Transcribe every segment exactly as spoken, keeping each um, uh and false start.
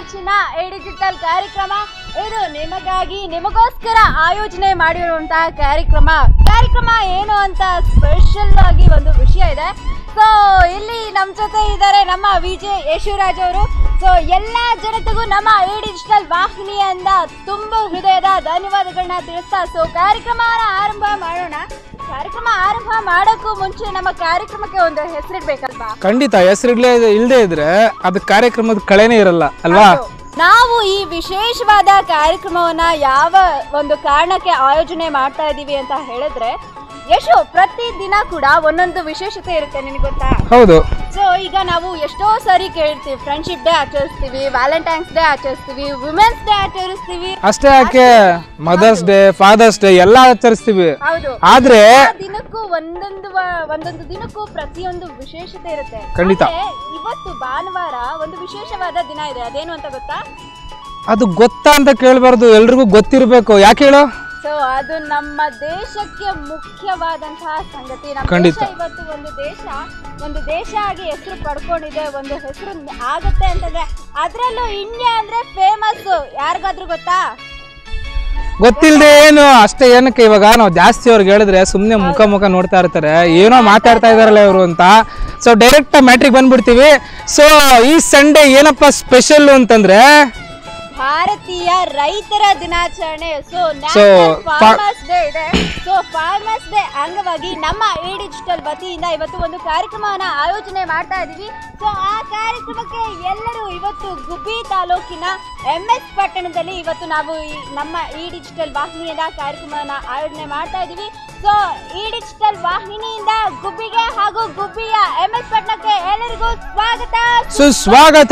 ಮೆಚ್ಚಿನ A digital ಕಾರ್ಯಕ್ರಮ ಇದು ನಿಮಗಾಗಿ ನಿಮಗೋಸ್ಕರ ಆಯೋಜನೆ ಮಾಡಿರುವಂತಹ ಕಾರ್ಯಕ್ರಮ ಕಾರ್ಯಕ್ರಮ ಏನು ಅಂತ ಸ್ಪೆಷಲ್ ಆಗಿ ಒಂದು ವಿಷಯ ಇದೆ. ಸೊ ಇಲ್ಲಿ ನಮ್ಮ ಜೊತೆ ಇದ್ದಾರೆ ನಮ್ಮ ವಿಜಯ್ ಯಶುರಾಜ್ ಅವರು. ಸೊ ಎಲ್ಲ ಜನತೆಗೂ ನಮ್ಮ ಎ ಡಿಜಿಟಲ್ ವಾಹಿನಿಯಿಂದ ತುಂಬ ಹೃದಯದ ಧನ್ಯವಾದಗಳನ್ನ ತಿಳಿಸ್ತಾ ಸೊ ಕಾರ್ಯಕ್ರಮನ ಆರಂಭ ಮಾಡೋಣ. ಕಾರ್ಯಕ್ರಮ ಆರಂಭ ಮಾಡೋಕ್ಕೂ ಮುಂಚೆ ನಮ್ಮ ಕಾರ್ಯಕ್ರಮಕ್ಕೆ ಒಂದು ಹೆಸರಿಡ್ಬೇಕಲ್ವಾ? ಖಂಡಿತ ಹೆಸರಿಡ್ಲೇ ಇಲ್ಲದೆ ಇದ್ರೆ ಅದು ಕಾರ್ಯಕ್ರಮದ ಕಳೆನೇ ಇರಲ್ಲ ಅಲ್ವಾ? ನಾವು ಈ ವಿಶೇಷವಾದ ಕಾರ್ಯಕ್ರಮವನ್ನ ಯಾವ ಒಂದು ಕಾರಣಕ್ಕೆ ಆಯೋಜನೆ ಮಾಡ್ತಾ ಇದ್ದೀವಿ ಅಂತ ಹೇಳಿದ್ರೆ ಯಶು ಪ್ರತಿ ದಿನ ಕೂಡ ಒಂದೊಂದು ವಿಶೇಷತೆ ಇರುತ್ತೆ, ನಿನಗೆ ಗೊತ್ತಾ? ಹೌದು. ಸೊ ಈಗ ನಾವು ಎಷ್ಟೋ ಸಾರಿ ಕೇಳ್ತೀವಿ, ಫ್ರೆಂಡ್ಶಿಪ್ ಡೇ ಆಚರಿಸ್ತೀವಿ, ವ್ಯಾಲೆಂಟೈನ್ಸ್ ಡೇ ಆಚರಿಸ್ತೀವಿ, ವುಮೆನ್ಸ್ ಡೇ ಆಚರಿಸ್ತೀವಿ, ಅಷ್ಟೇ ಯಾಕೆ ಮದರ್ಸ್ ಡೇ ಫಾದರ್ಸ್ ಡೇ ಎಲ್ಲ ಆಚರಿಸ್ತೀವಿ. ಹೌದು. ಆದ್ರೆ ದಿನಕ್ಕೂ ಒಂದೊಂದು ಒಂದೊಂದು ದಿನಕ್ಕೂ ಪ್ರತಿಯೊಂದು ವಿಶೇಷತೆ ಇರುತ್ತೆ. ಖಂಡಿತ. ಇವತ್ತು ಭಾನುವಾರ ಒಂದು ವಿಶೇಷವಾದ ದಿನ ಇದೆ, ಅದೇನು ಅಂತ ಗೊತ್ತಾ? ಅದು ಗೊತ್ತಾ ಅಂತ ಕೇಳಬಾರ್ದು, ಎಲ್ರಿಗೂ ಗೊತ್ತಿರಬೇಕು. ಯಾಕೆ ಹೇಳು? ಸೊ ಅದು ನಮ್ಮ ದೇಶಕ್ಕೆ ಮುಖ್ಯವಾದಂತಹ ಸಂಗತಿ. ನಮ್ಮ ಖಂಡಿತ. ದೇಶ ಇವತ್ತು ಒಂದು ದೇಶ ಒಂದು ದೇಶ ಆಗಿ ಹೆಸರು ಪಡ್ಕೊಂಡಿದೆ, ಒಂದು ಹೆಸರು ಆಗುತ್ತೆ ಅಂತಂದ್ರೆ ಅದರಲ್ಲೂ ಇಂಡಿಯಾ ಅಂದ್ರೆ ಫೇಮಸ್. ಯಾರಿಗಾದ್ರೂ ಗೊತ್ತಾ? ಗೊತ್ತಿಲ್ಲದೆ ಏನು ಅಷ್ಟೇ. ಏನಕ್ಕೆ ಇವಾಗ ನಾವು ಜಾಸ್ತಿ ಅವ್ರಿಗೆ ಹೇಳಿದ್ರೆ ಸುಮ್ಮನೆ ಮುಖ ಮುಖ ನೋಡ್ತಾ ಇರ್ತಾರೆ, ಏನೋ ಮಾತಾಡ್ತಾ ಇದಾರಲ್ಲ ಇವರು ಅಂತ. ಸೊ ಡೈರೆಕ್ಟ್ ಮ್ಯಾಟ್ರಿಗೆ ಬಂದ್ಬಿಡ್ತೀವಿ. ಸೊ ಈ ಸಂಡೇ ಏನಪ್ಪ ಸ್ಪೆಷಲ್ ಅಂತಂದ್ರೆ ಭಾರತೀಯ ರೈತರ ದಿನಾಚರಣೆ. ಸೊ ನ್ಯಾಷನಲ್ ಫಾರ್ಮರ್ಸ್ ಡೇ ಇದೆ. ಸೊ ಫಾರ್ಮರ್ಸ್ ಡೇ ಅಂಗವಾಗಿ ನಮ್ಮ ಎ ಡಿಜಿಟಲ್ ವತಿಯಿಂದ ಇವತ್ತು ಒಂದು ಕಾರ್ಯಕ್ರಮವನ್ನ ಆಯೋಜನೆ ಮಾಡ್ತಾ ಇದೀವಿ. ಸೊ ಆ ಕಾರ್ಯಕ್ರಮಕ್ಕೆ ಎಲ್ಲರೂ ಇವತ್ತು ಗುಬ್ಬಿ ತಾಲೂಕಿನ ಎಂ ಎಸ್ ಪಟ್ಟಣದಲ್ಲಿ ಇವತ್ತು ನಾವು ಈ ನಮ್ಮ ಇ ಡಿಜಿಟಲ್ ವಾಹಿನಿಯಿಂದ ಕಾರ್ಯಕ್ರಮವನ್ನ ಆಯೋಜನೆ ಮಾಡ್ತಾ ಇದೀವಿ. ಸೊ ಇ ಡಿಜಿಟಲ್ ವಾಹಿನಿಯಿಂದ ಗುಬ್ಬಿಗೆ ಹಾಗೂ ಗುಬ್ಬಿಯ ಎಂ ಎಸ್ ಪಟ್ಟಣಕ್ಕೆ ಎಲ್ಲರಿಗೂ ಸ್ವಾಗತ ಸುಸ್ವಾಗತ.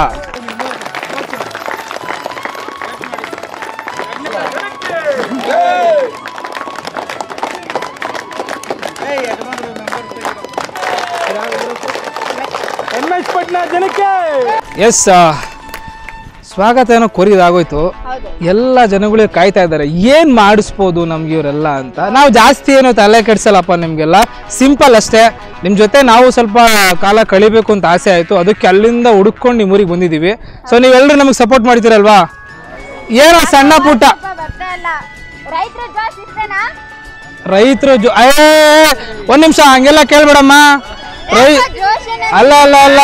ಎಸ್ ಸ್ವಾಗತ ಏನೋ ಕೊರಿದಾಗೋಯ್ತು. ಎಲ್ಲ ಜನಗಳಿಗೆ ಕಾಯ್ತಾ ಇದ್ದಾರೆ ಏನ್ ಮಾಡಿಸ್ಬೋದು ನಮ್ಗೆ ಇವರೆಲ್ಲ ಅಂತ. ನಾವು ಜಾಸ್ತಿ ಏನೋ ತಲೆ ಕೆಡ್ಸಲ್ಲಪ್ಪ, ನಿಮ್ಗೆಲ್ಲ ಸಿಂಪಲ್ ಅಷ್ಟೇ. ನಿಮ್ ಜೊತೆ ನಾವು ಸ್ವಲ್ಪ ಕಾಲ ಕಳಿಬೇಕು ಅಂತ ಆಸೆ ಆಯ್ತು, ಅದಕ್ಕೆ ಅಲ್ಲಿಂದ ಹುಡುಕೊಂಡು ನಿಮ್ಮ ಊರಿಗೆ ಬಂದಿದ್ದೀವಿ. ಸೊ ನೀವೆಲ್ಲರೂ ನಮಗೆ ಸಪೋರ್ಟ್ ಮಾಡ್ತೀರಲ್ವಾ? ಏನೋ ಸಣ್ಣ ಪುಟ್ಟ ರೈತರು ಜೊ ಒಂದ್ ನಿಮಿಷ ಹಂಗೆಲ್ಲ ಕೇಳ್ಬೇಡಮ್ಮ. ರೈ ಅಲ್ಲ ಅಲ್ಲ ಅಲ್ಲ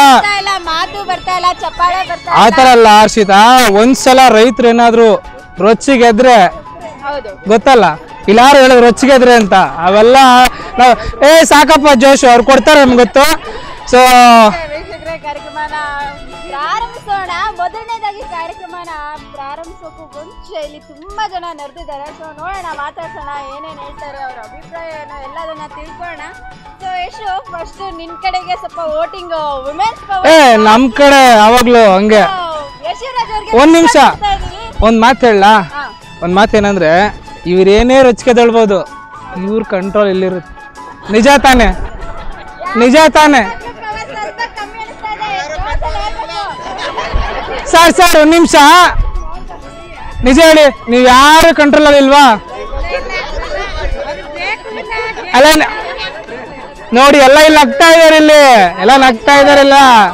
ಆತರ ಅಲ್ಲ ಹರ್ಷಿತಾ. ಒಂದ್ಸಲ ರೈತರು ಏನಾದ್ರು ರೊಚ್ಚಿಗೆದ್ರೆ ಗೊತ್ತಲ್ಲ, ಇಲ್ಲಾರು ಹೇಳಿದ್ರು ರೊಚ್ಚಿಗೆದ್ರೆ ಅಂತ, ಅವೆಲ್ಲ ನಾವು ಏ ಸಾಕಪ್ಪ ಜೋಶ್ ಅವ್ರು ಕೊಡ್ತಾರೆ ನಮ್ಗೆ ಗೊತ್ತು. ಸೊ ಕಾರ್ಯಕ್ರಮನ ಪ್ರಾರಂಭಿಸೋಣ. ಮೊದಲನೇದಾಗಿ ಕಾರ್ಯಕ್ರಮನ ಪ್ರಾರಂಭಿಸೋಕ್ಕೂ ಮುಂಚೆ ಇಲ್ಲಿ ತುಂಬಾ ಜನ ನೆರೆದಿದ್ದಾರೆ. ಸೊ ನೋಡೋಣ, ಮಾತಾಡ್ಸೋಣ, ಏನೇನು ಹೇಳ್ತಾರೆ, ಅವ್ರ ಅಭಿಪ್ರಾಯ ಏನೋ ಎಲ್ಲದನ್ನ ತಿಳ್ಕೊಳ್ಳೋಣ. ಸೊ ಯಶು, ಫಸ್ಟ್ ನಿನ್ ಕಡೆಗೆ ಸ್ವಲ್ಪ ವೋಟಿಂಗ್ ವುಮೆನ್ಸ್ ಏ ನಮ್ ಕಡೆ ಯಾವಾಗ್ಲೂ ಹಂಗೆ. ಯಶುರಾಜ್ ಅವ್ರಿಗೆ ಒಂದ್ ನಿಮಿಷ ಒಂದ್ ಮಾತು ಹೇಳ. ಒಂದ್ ಮಾತೇನಂದ್ರೆ ಇವ್ರೇನೇ ರೊಚ್ಚಿಗೆ ದಳ್ಬೋದು, ಇವ್ರ ಕಂಟ್ರೋಲ್ ಎಲ್ಲಿರುತ್ತೆ. ನಿಜ ತಾನೆ? ನಿಜ ತಾನೆ? ಸರ್ ಸರ್ ಒಂದ್ ನಿಮಿಷ ನಿಜ ಹೇಳಿ, ನೀವ್ ಯಾರು ಕಂಟ್ರೋಲ್ ಅಲ್ಲಿ ಇಲ್ವಾ? ಅಲ್ಲ ನೋಡಿ ಎಲ್ಲ ಇಲ್ಲಿ ನಗ್ತಾ ಇದಾರೆ, ಇಲ್ಲಿ ಎಲ್ಲ ನಗ್ತಾ ಇದಾರೆಲ್ಲ.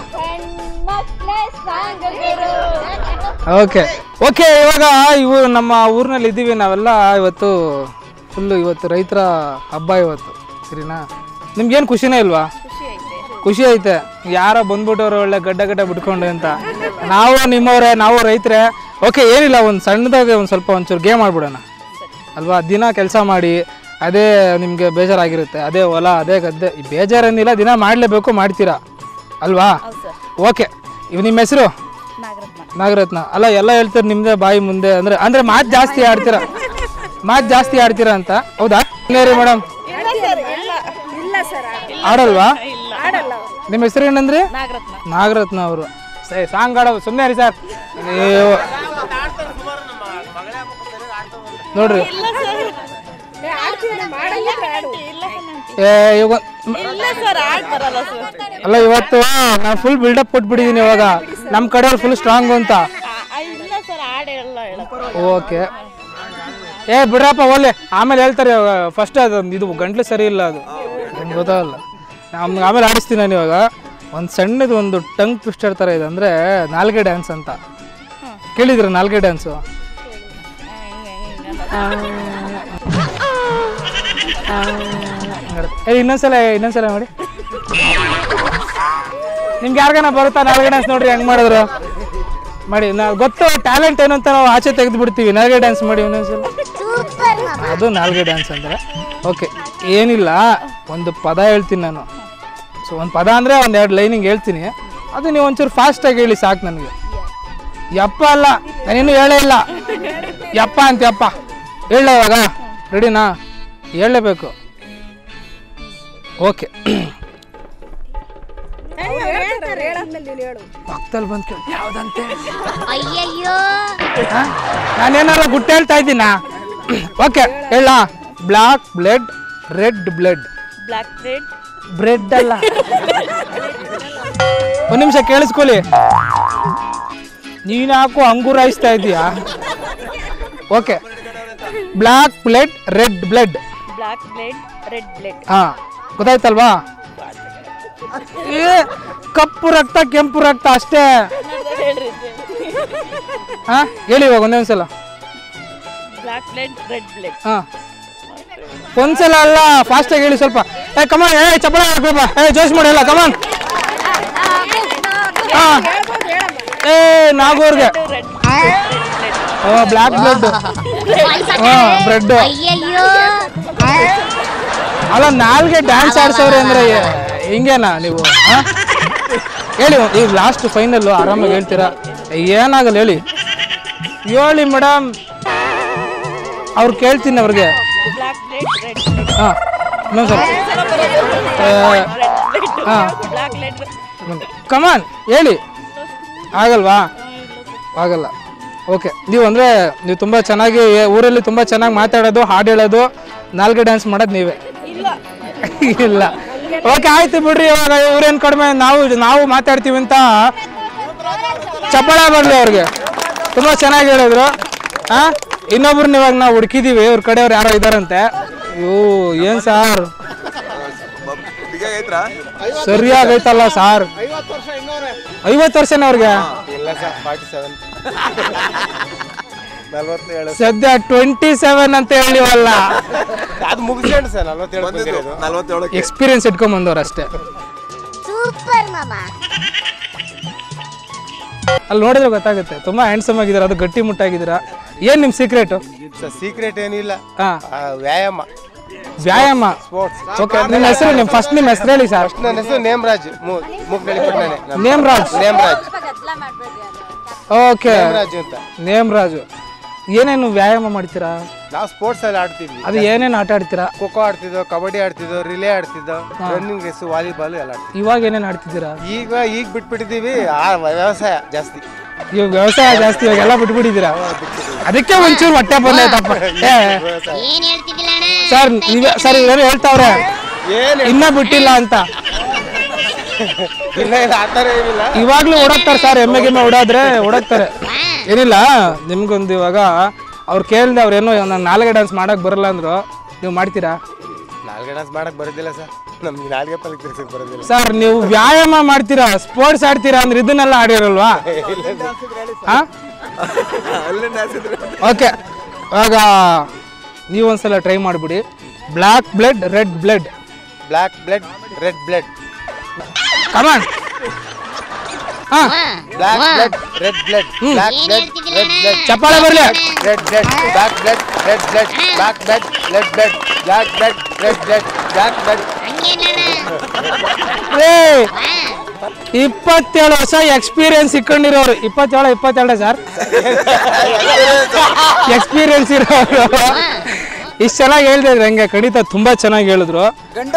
ಓಕೆ ಓಕೆ ಇವಾಗ ಇವು ನಮ್ಮ ಊರಿನಲ್ಲಿ ಇದ್ದೀವಿ ನಾವೆಲ್ಲ. ಇವತ್ತು ಫುಲ್ಲು ಇವತ್ತು ರೈತರ ಹಬ್ಬ ಇವತ್ತು, ಸರಿನಾ? ನಿಮ್ಗೇನು ಖುಷಿನೇ ಇಲ್ವಾ? ಖುಷಿ ಐತೆ. ಯಾರೋ ಬಂದ್ಬಿಟ್ಟವ್ರು ಒಳ್ಳೆ ಗಡ್ಡ ಗಡ್ಡ ಬಿಟ್ಕೊಂಡು ಅಂತ. ನಾವು ನಿಮ್ಮವ್ರೆ, ನಾವು ರೈತರೇ. ಓಕೆ ಏನಿಲ್ಲ, ಒಂದು ಸಣ್ಣದಾಗೆ ಒಂದು ಸ್ವಲ್ಪ ಒಂಚೂರು ಗೇಮ್ ಆಡ್ಬಿಡೋಣ ಅಲ್ವಾ? ದಿನ ಕೆಲಸ ಮಾಡಿ ಅದೇ ನಿಮಗೆ ಬೇಜಾರಾಗಿರುತ್ತೆ, ಅದೇ ಹೊಲ ಅದೇ ಗದ್ದೆ. ಬೇಜಾರೇನಿಲ್ಲ, ದಿನ ಮಾಡಲೇಬೇಕು, ಮಾಡ್ತೀರಾ ಅಲ್ವಾ? ಓಕೆ, ಇವ್ ನಿಮ್ಮ ಹೆಸರು? ನಾಗರತ್ನ. ಅಲ್ಲ ಎಲ್ಲ ಹೇಳ್ತಾರೆ ನಿಮ್ದೇ ಬಾಯಿ ಮುಂದೆ ಅಂದ್ರೆ ಅಂದ್ರೆ ಮಾತು ಜಾಸ್ತಿ ಆಡ್ತೀರಾ, ಮಾತು ಜಾಸ್ತಿ ಆಡ್ತೀರಾ ಅಂತ. ಹೌದಾ ರೀ ಮೇಡಮ್? ಆಡಲ್ವಾ? ನಿಮ್ಮ ಹೆಸರು ಏನಂದ್ರಿ? ನಾಗರತ್ನ ಅವರು. ಸರಿ ಸಾಂಗ್ ಆಡೋ ಸುಮ್ಮನೆ ರೀ ಸರ್ ನೀವು ನೋಡ್ರಿ. ಏ ಇವಾಗ ಅಲ್ಲ ಇವತ್ತು ನಾನು ಫುಲ್ ಬಿಲ್ಡಪ್ ಕೊಟ್ಬಿಟ್ಟಿದ್ದೀನಿ. ಇವಾಗ ನಮ್ಮ ಕಡೆ ಫುಲ್ ಸ್ಟ್ರಾಂಗ್ ಅಂತ. ಓಕೆ ಏ ಬಿಡ್ರಪ್ಪ ಒಳ್ಳೆ, ಆಮೇಲೆ ಹೇಳ್ತಾರೆ ಫಸ್ಟ್ ಅದು ಇದು ಗಂಟ್ಲು ಸರಿ ಇಲ್ಲ, ಅದು ನಮ್ಗೆ ಗೊತ್ತಾಗಲ್ಲ. ನಮ್ಗೆ ಆಮೇಲೆ ಆಡಿಸ್ತೀನಿ ನಾನು. ಇವಾಗ ಒಂದು ಸಣ್ಣದು ಒಂದು ಟಂಗ್ ಟ್ವಿಸ್ಟರ್ ಥರ ಇದೆ, ಅಂದರೆ ನಾಲ್ಗೆ ಡ್ಯಾನ್ಸ್ ಅಂತ. ಕೇಳಿದ್ರ ನಾಲ್ಗೆ ಡ್ಯಾನ್ಸು? ಏ ಇನ್ನೊಂದ್ಸಲ ಇನ್ನೊಂದ್ಸಲ ಮಾಡಿ. ನಿಮ್ಗೆ ಯಾರಿಗಾನ ಬರುತ್ತಾ ನಾಲ್ಗೆ ಡ್ಯಾನ್ಸ್? ನೋಡ್ರಿ ಹೆಂಗ್ ಮಾಡಿದ್ರು ಮಾಡಿ. ನಾವು ಗೊತ್ತು ಟ್ಯಾಲೆಂಟ್ ಏನು ಅಂತ ನಾವು ಆಚೆ ತೆಗೆದು ಬಿಡ್ತೀವಿ. ನಾಲ್ಗೆ ಡ್ಯಾನ್ಸ್ ಮಾಡಿ ಇನ್ನೊಂದ್ಸಲ. ಅದು ನಾಲ್ಗೆ ಡ್ಯಾನ್ಸ್ ಅಂದ್ರೆ ಓಕೆ. ಏನಿಲ್ಲ, ಒಂದು ಪದ ಹೇಳ್ತೀನಿ ನಾನು. ಸೊ ಒಂದು ಪದ ಅಂದರೆ ಒಂದು ಎರಡು ಲೈನಿಂಗ್ ಹೇಳ್ತೀನಿ, ಅದು ನೀವು ಒಂಚೂರು ಫಾಸ್ಟಾಗಿ ಹೇಳಿ ಸಾಕು ನನಗೆ. ಯಪ್ಪ ಅಲ್ಲ, ನಾನಿನ್ನೂ ಹೇಳೇ ಇಲ್ಲ. ಯಪ್ಪ ಅಂತ ಯಪ್ಪ ಹೇಳ ಇವಾಗ. ರೆಡಿನಾ? ಹೇಳಲೇಬೇಕು. ಓಕೆ. ಪಕ್ಕದಲ್ಲಿ ಬಂದು ಕೇಳಿ ಯಾವ್ದಂತೆ? ನಾನೇನಾರ ಗುಟ್ಟು ಹೇಳ್ತಾ ಇದ್ದೀನಾ? ಓಕೆ ಹೇಳ. Black blood red blood. Black bread bread ಅಲ್ಲ. ಒಂದು ನಿಮಿಷ ಕೇಳಿಸ್ಕೊಳ್ಳಿ. ನೀನು ಯಾಕೋ ಅಂಗುರಾಯಿಸ್ತಾ ಇದೀಯಾ? Okay. Black blood red blood. Black blood red blood. ಹಾ ಗೊತ್ತಾಯ್ತಲ್ವಾ? ಏ ಕಪ್ಪು ರಕ್ತ ಕೆಂಪು ರಕ್ತ ಅಷ್ಟೇ. ಹಾ ಹೇಳಿ ಇವಾಗ ಒಂದೇ ಒಂದ್ಸಲ. Black blood red blood. ಹಾ ಒಂದ್ಸಲ ಅಲ್ಲ, ಫಾಸ್ಟಾಗಿ ಹೇಳಿ ಸ್ವಲ್ಪ. ಏ ಕಮಾನ್, ಏ ಚಪ್ಪಳ ಹಾಕ್ಬೇಕ. ಏ ಜೋಶ್ ಮಾಡಿ, ಎಲ್ಲ ಕಮಾನ್. ಹಾ ಏ ನಾಗೂರ್ಗೆ. ಓ ಬ್ಲಾಕ್ ಬ್ಲಡ್. ಹಾ ಬ್ರೆಡ್ ಅಲ್ಲ. ನಾಲ್ಗೆ ಡ್ಯಾನ್ಸ್ ಆಡ್ಸವ್ರೆ ಅಂದ್ರೆ ಹಿಂಗೇನಾ ನೀವು? ಹಾ ಹೇಳಿ ಈಗ ಲಾಸ್ಟ್ ಫೈನಲ್ಲು ಆರಾಮಾಗಿ ಹೇಳ್ತೀರಾ? ಏನಾಗಲ್ಲ ಹೇಳಿ ಹೇಳಿ ಮೇಡಮ್. ಅವ್ರು ಕೇಳ್ತೀನಿ ಅವ್ರಿಗೆ. ಹಾಂ ಇನ್ನೊಂದ್ಸಲ. ಹಾಂ ಕಮಾನ್ ಹೇಳಿ. ಆಗಲ್ವಾ? ಆಗಲ್ಲ. ಓಕೆ. ನೀವು ಅಂದರೆ ನೀವು ತುಂಬ ಚೆನ್ನಾಗಿ ಊರಲ್ಲಿ ತುಂಬ ಚೆನ್ನಾಗಿ ಮಾತಾಡೋದು, ಹಾಡು ಹೇಳೋದು, ನಾಲ್ಗೆ ಡ್ಯಾನ್ಸ್ ಮಾಡೋದು ನೀವೇ? ಇಲ್ಲ. ಓಕೆ ಆಯ್ತು ಬಿಡ್ರಿ. ಇವಾಗ ಇವ್ರೇನು ಕಡಿಮೆ, ನಾವು ನಾವು ಮಾತಾಡ್ತೀವಿ ಅಂತ ಚಪ್ಪಳ ಬರಲಿ ಅವ್ರಿಗೆ. ತುಂಬ ಚೆನ್ನಾಗಿ ಹೇಳಿದ್ರು. ಹಾಂ ಇನ್ನೊಬ್ರನ್ನ ಇವಾಗ ನಾವು ಹುಡುಕಿದೀವಿ, ಇವ್ರ ಕಡೆಯವ್ರು ಯಾರೋ ಇದ್ದಾರಂತೆ. ಅಯ್ಯೋ ಏನು ಸಾರ್ ಸರಿಯಾಗೈತಲ್ಲ ಸಾರ್? ಐವತ್ತು ವರ್ಷನೇ ಅವ್ರಿಗೆ? ಸದ್ಯ ಟ್ವೆಂಟಿ ಸೆವೆನ್ ಅಂತ ಹೇಳಿವಲ್ಲ. ಎಕ್ಸ್ಪೀರಿಯನ್ಸ್ ಇಟ್ಕೊಂಡ್ ಬಂದವ್ರು ಅಷ್ಟೇ. ಅಲ್ಲಿ ನೋಡಿದ್ರೆ ಗೊತ್ತಾಗುತ್ತೆ. ತುಂಬಾ ಹ್ಯಾಂಡ್ಸಮ್ ಆಗಿದ್ದೀರಾ, ಅದು ಗಟ್ಟಿ ಮುಟ್ಟಾಗಿದ್ದೀರಾ. ಏನ್ ನಿಮ್ ಸೀಕ್ರೆಟ್? ಸೀಕ್ರೆಟ್ ಏನಿಲ್ಲ, ಹಾ ವ್ಯಾಯಾಮ. ವ್ಯಾಯಾಮ. ಓಕೆ. ನಿಮ್ಮ ಹೆಸರು, ನಿಮ್ಮ ಫಸ್ಟ್ ನಿಮ್ಮ ಹೆಸರು ಹೇಳಿ ಸರ್. ನನ್ನ ಹೆಸರು ನೇಮರಾಜ್. ನೇಮರಾಜ್. ನೇಮರಾಜ್. ಓಕೆ ರಾಜು ಅಂತ. ನೇಮರಾಜು. ಏನೇನು ವ್ಯಾಯಾಮ ಮಾಡ್ತೀರಾ? ನಾವು ಸ್ಪೋರ್ಟ್ಸ್ ಅಲ್ಲಿ ಆಡ್ತಿದ್ವಿ. ಅದು ಏನೇನು ಆಟ ಆಡ್ತೀರಾ? ಖೋಖೋ ಆಡ್ತಿದ್ದೋ, ಕಬಡ್ಡಿ ಆಡ್ತಿದ್ದೋ, ರಿಲೇ ಆಡ್ತಿದ್ದೋ, ರನ್ನಿಂಗ್ ರೇಸ್, ವಾಲಿಬಾಲ್ ಎಲ್ಲ ಆಡ್ತಿದ್ವಿ. ಇವಾಗ ಏನೇನು ಆಡ್ತಿದ್ದೀರಾ? ಈಗ ಈಗ ಬಿಟ್ಬಿಟ್ಟಿದೀವಿ. ಆ ವ್ಯವಸಾಯ ಜಾಸ್ತಿ. ಇವಾಗ ವ್ಯವಸಾಯ ಜಾಸ್ತಿ, ಇವಾಗ ಎಲ್ಲ ಬಿಟ್ಬಿಟ್ಟಿದ್ದೀರಾ? ಅದಕ್ಕೆ ಒಂಚೂರು ಹೊಟ್ಟೆ ಬಂದೈತಪ್ಪ. ಸರ್ ನೀವೇ ಸರ್ ಇವೇನು ಹೇಳ್ತಾವ್ರೆ ಇನ್ನ ಬಿಟ್ಟಿಲ್ಲ ಅಂತ. ಇವಾಗ್ಲೂ ಓಡಾಕ್ತಾರೆ ಸರ್, ಎಮ್ಮೆ ಗೆಮ್ಮೆ ಓಡಾದ್ರೆ ಓಡಾಕ್ತಾರೆ. ಏನಿಲ್ಲ, ನಿಮ್ಗೊಂದು ಇವಾಗ ಅವ್ರು ಕೇಳಿದೆ, ಅವ್ರೇನೋ ನಾನು ನಾಲ್ಗೆ ಡ್ಯಾನ್ಸ್ ಮಾಡಕ್ ಬರಲ್ಲ ಅಂದ್ರು, ನೀವು ಮಾಡ್ತೀರಾ? ನಾಲ್ಗೆ ಡ್ಯಾನ್ಸ್ ಮಾಡಕ್ ಬರೋದಿಲ್ಲ ಸರ್, ನಮ್ಗೆ ನಾಲ್ಗೆ ಪಲ್ಲೆ ತಿರ್ಸಕ್ ಬರೋದಿಲ್ಲ ಸರ್. ನೀವು ವ್ಯಾಯಾಮ ಮಾಡ್ತೀರಾ, ಸ್ಪೋರ್ಟ್ಸ್ ಆಡ್ತೀರಾ ಅಂದ್ರೆ ಇದನ್ನೆಲ್ಲ ಆಡಿರಲ್ವಾ? ಓಕೆ, ಇವಾಗ ನೀವೊಂದ್ಸಲ ಟ್ರೈ ಮಾಡಿಬಿಡಿ. Black blood red blood. Black blood red blood. Come on. ಹಾ black blood red blood. Black blood red blood. ಚಪ್ಪಾಳೆ ಬರಲಿ. Red blood. Black blood red blood. Black blood red blood. Black blood red blood. Black blood. ಏ ಇಪ್ಪತ್ತೇಳು ವರ್ಷ experience ಇಟ್ಕೊಂಡಿರೋರು. ಇಪ್ಪತ್ತೇಳು ಇಪ್ಪತ್ತೆರಡು sir experience ಇರೋರು ಇಷ್ಟು ಚೆನ್ನಾಗಿ ಹೇಳ್ತಿದ್ರು. ಹಂಗೆ ಖಂಡಿತ ತುಂಬಾ ಚೆನ್ನಾಗಿ ಹೇಳಿದ್ರು.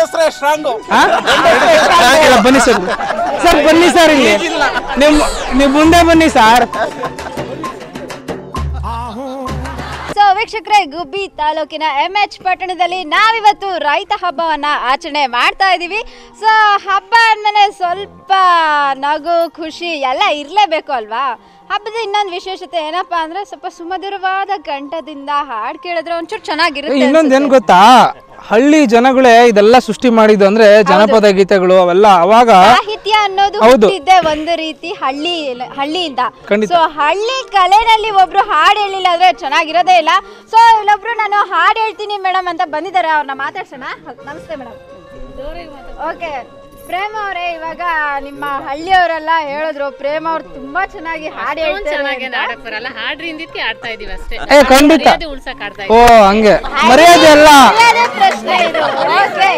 ಬನ್ನಿ ಸರ್, ಸರ್ ಬನ್ನಿ ಸರ್, ಇಲ್ಲಿ ನಿಮ್ ನೀವು ಮುಂದೆ ಬನ್ನಿ ಸರ್. ಸೊ ವೀಕ್ಷಕರೇ, ಗುಬ್ಬಿ ತಾಲೂಕಿನ ಎಂ ಎಚ್ ಪಟ್ಟಣದಲ್ಲಿ ನಾವಿವತ್ತು ರೈತ ಹಬ್ಬವನ್ನ ಆಚರಣೆ ಮಾಡ್ತಾ ಇದ್ದೀವಿ. ಸೊ ಹಬ್ಬ ಅಂದಮೇಲೆ ಸ್ವಲ್ಪ ನಗು ಖುಷಿ ಎಲ್ಲ ಇರಲೇಬೇಕು ಅಲ್ವಾ? ಹಬ್ಬದ ಇನ್ನೊಂದು ವಿಶೇಷತೆ ಏನಪ್ಪಾ ಅಂದ್ರೆ ಸ್ವಲ್ಪ ಸುಮಧುರವಾದ ಕಂಠದಿಂದ ಹಾಡು ಕೇಳಿದ್ರೆ ಒಂಚೂರು ಚೆನ್ನಾಗಿರುತ್ತೆ. ಇನ್ನೊಂದು ಏನು ಗೊತ್ತಾ, ಹಳ್ಳಿ ಜನಗಳೇ ಇದೆಲ್ಲ ಸೃಷ್ಟಿ ಮಾಡಿದ್ದು ಅಂದ್ರೆ ಜನಪದ ಗೀತೆಗಳು ಅವೆಲ್ಲ ಅವಾಗ ಸಾಹಿತ್ಯ ಅನ್ನೋದು ಹುಟ್ಟಿದ್ದೆ ಒಂದು ರೀತಿ ಹಳ್ಳಿ ಹಳ್ಳಿಯಿಂದ. ಸೊ ಹಳ್ಳಿ ಕಲೆನಲ್ಲಿ ಒಬ್ರು ಹಾಡು ಹೇಳಿಲ್ಲ ಅಂದ್ರೆ ಚೆನ್ನಾಗಿರೋದೇ ಇಲ್ಲ. ಸೊ ಇಲ್ಲೊಬ್ರು ನಾನು ಹಾಡು ಹೇಳ್ತೀನಿ ಮೇಡಮ್ ಅಂತ ಬಂದಿದ್ದಾರೆ, ಅವ್ರನ್ನ ಮಾತಾಡ್ಸೋಣ. ನಮಸ್ತೆ ಮೇಡಮ್. ಓಕೆ ಪ್ರೇಮ ಅವರೇ, ಇವಾಗ ನಿಮ್ಮ ಹಳ್ಳಿಯವರೆಲ್ಲ ಹೇಳಿದ್ರು ಪ್ರೇಮ ಅವ್ರು ತುಂಬಾ ಚೆನ್ನಾಗಿ ಹಾಡು ಹೇಳ್ತಾರೆ. ಹಾಡ್ರಿಂದಕ್ಕೆ ಆಡ್ತಾ ಇದೀವಿ ಅಷ್ಟೇ. ಏ ಖಂಡಿತ. ಓ ಹಂಗೆ ಮರ್ಯಾದೆ ಅಲ್ಲ ಪ್ರಶ್ನೆ ಇದು. ಓಕೆ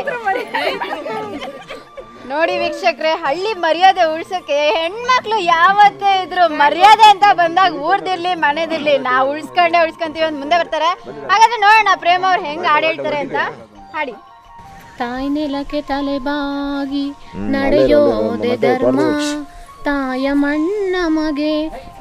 ನೋಡಿ ವೀಕ್ಷಕರೇ, ಹಳ್ಳಿ ಮರ್ಯಾದೆ ಉಳ್ಸಕ್ಕೆ ಹೆಣ್ಮಕ್ಳು ಯಾವತ್ತೇ ಇದ್ರು ಮರ್ಯಾದೆ ಅಂತ ಬಂದಾಗ ಊರ್ದಿರ್ಲಿ ಮನೆದಿರ್ಲಿ ನಾವು ಉಳ್ಸ್ಕೊಂಡೇ ಉಳ್ಸ್ಕೊಂತೀವಿ ಅಂತ ಮುಂದೆ ಬರ್ತಾರೆ. ಹಾಗಾದ್ರೆ ನೋಡೋಣ ಪ್ರೇಮ ಅವ್ರು ಹೆಂಗ್ ಹಾಡು ಹೇಳ್ತಾರೆ ಅಂತ. ಹಾಡಿ. ತಾಯಿ ನೆಲಕ್ಕೆ ತಲೆಬಾಗಿ ನಡೆಯೋದೆ ಧರ್ಮ, ತಾಯ ಮಣ್ಣ ಮಗೆ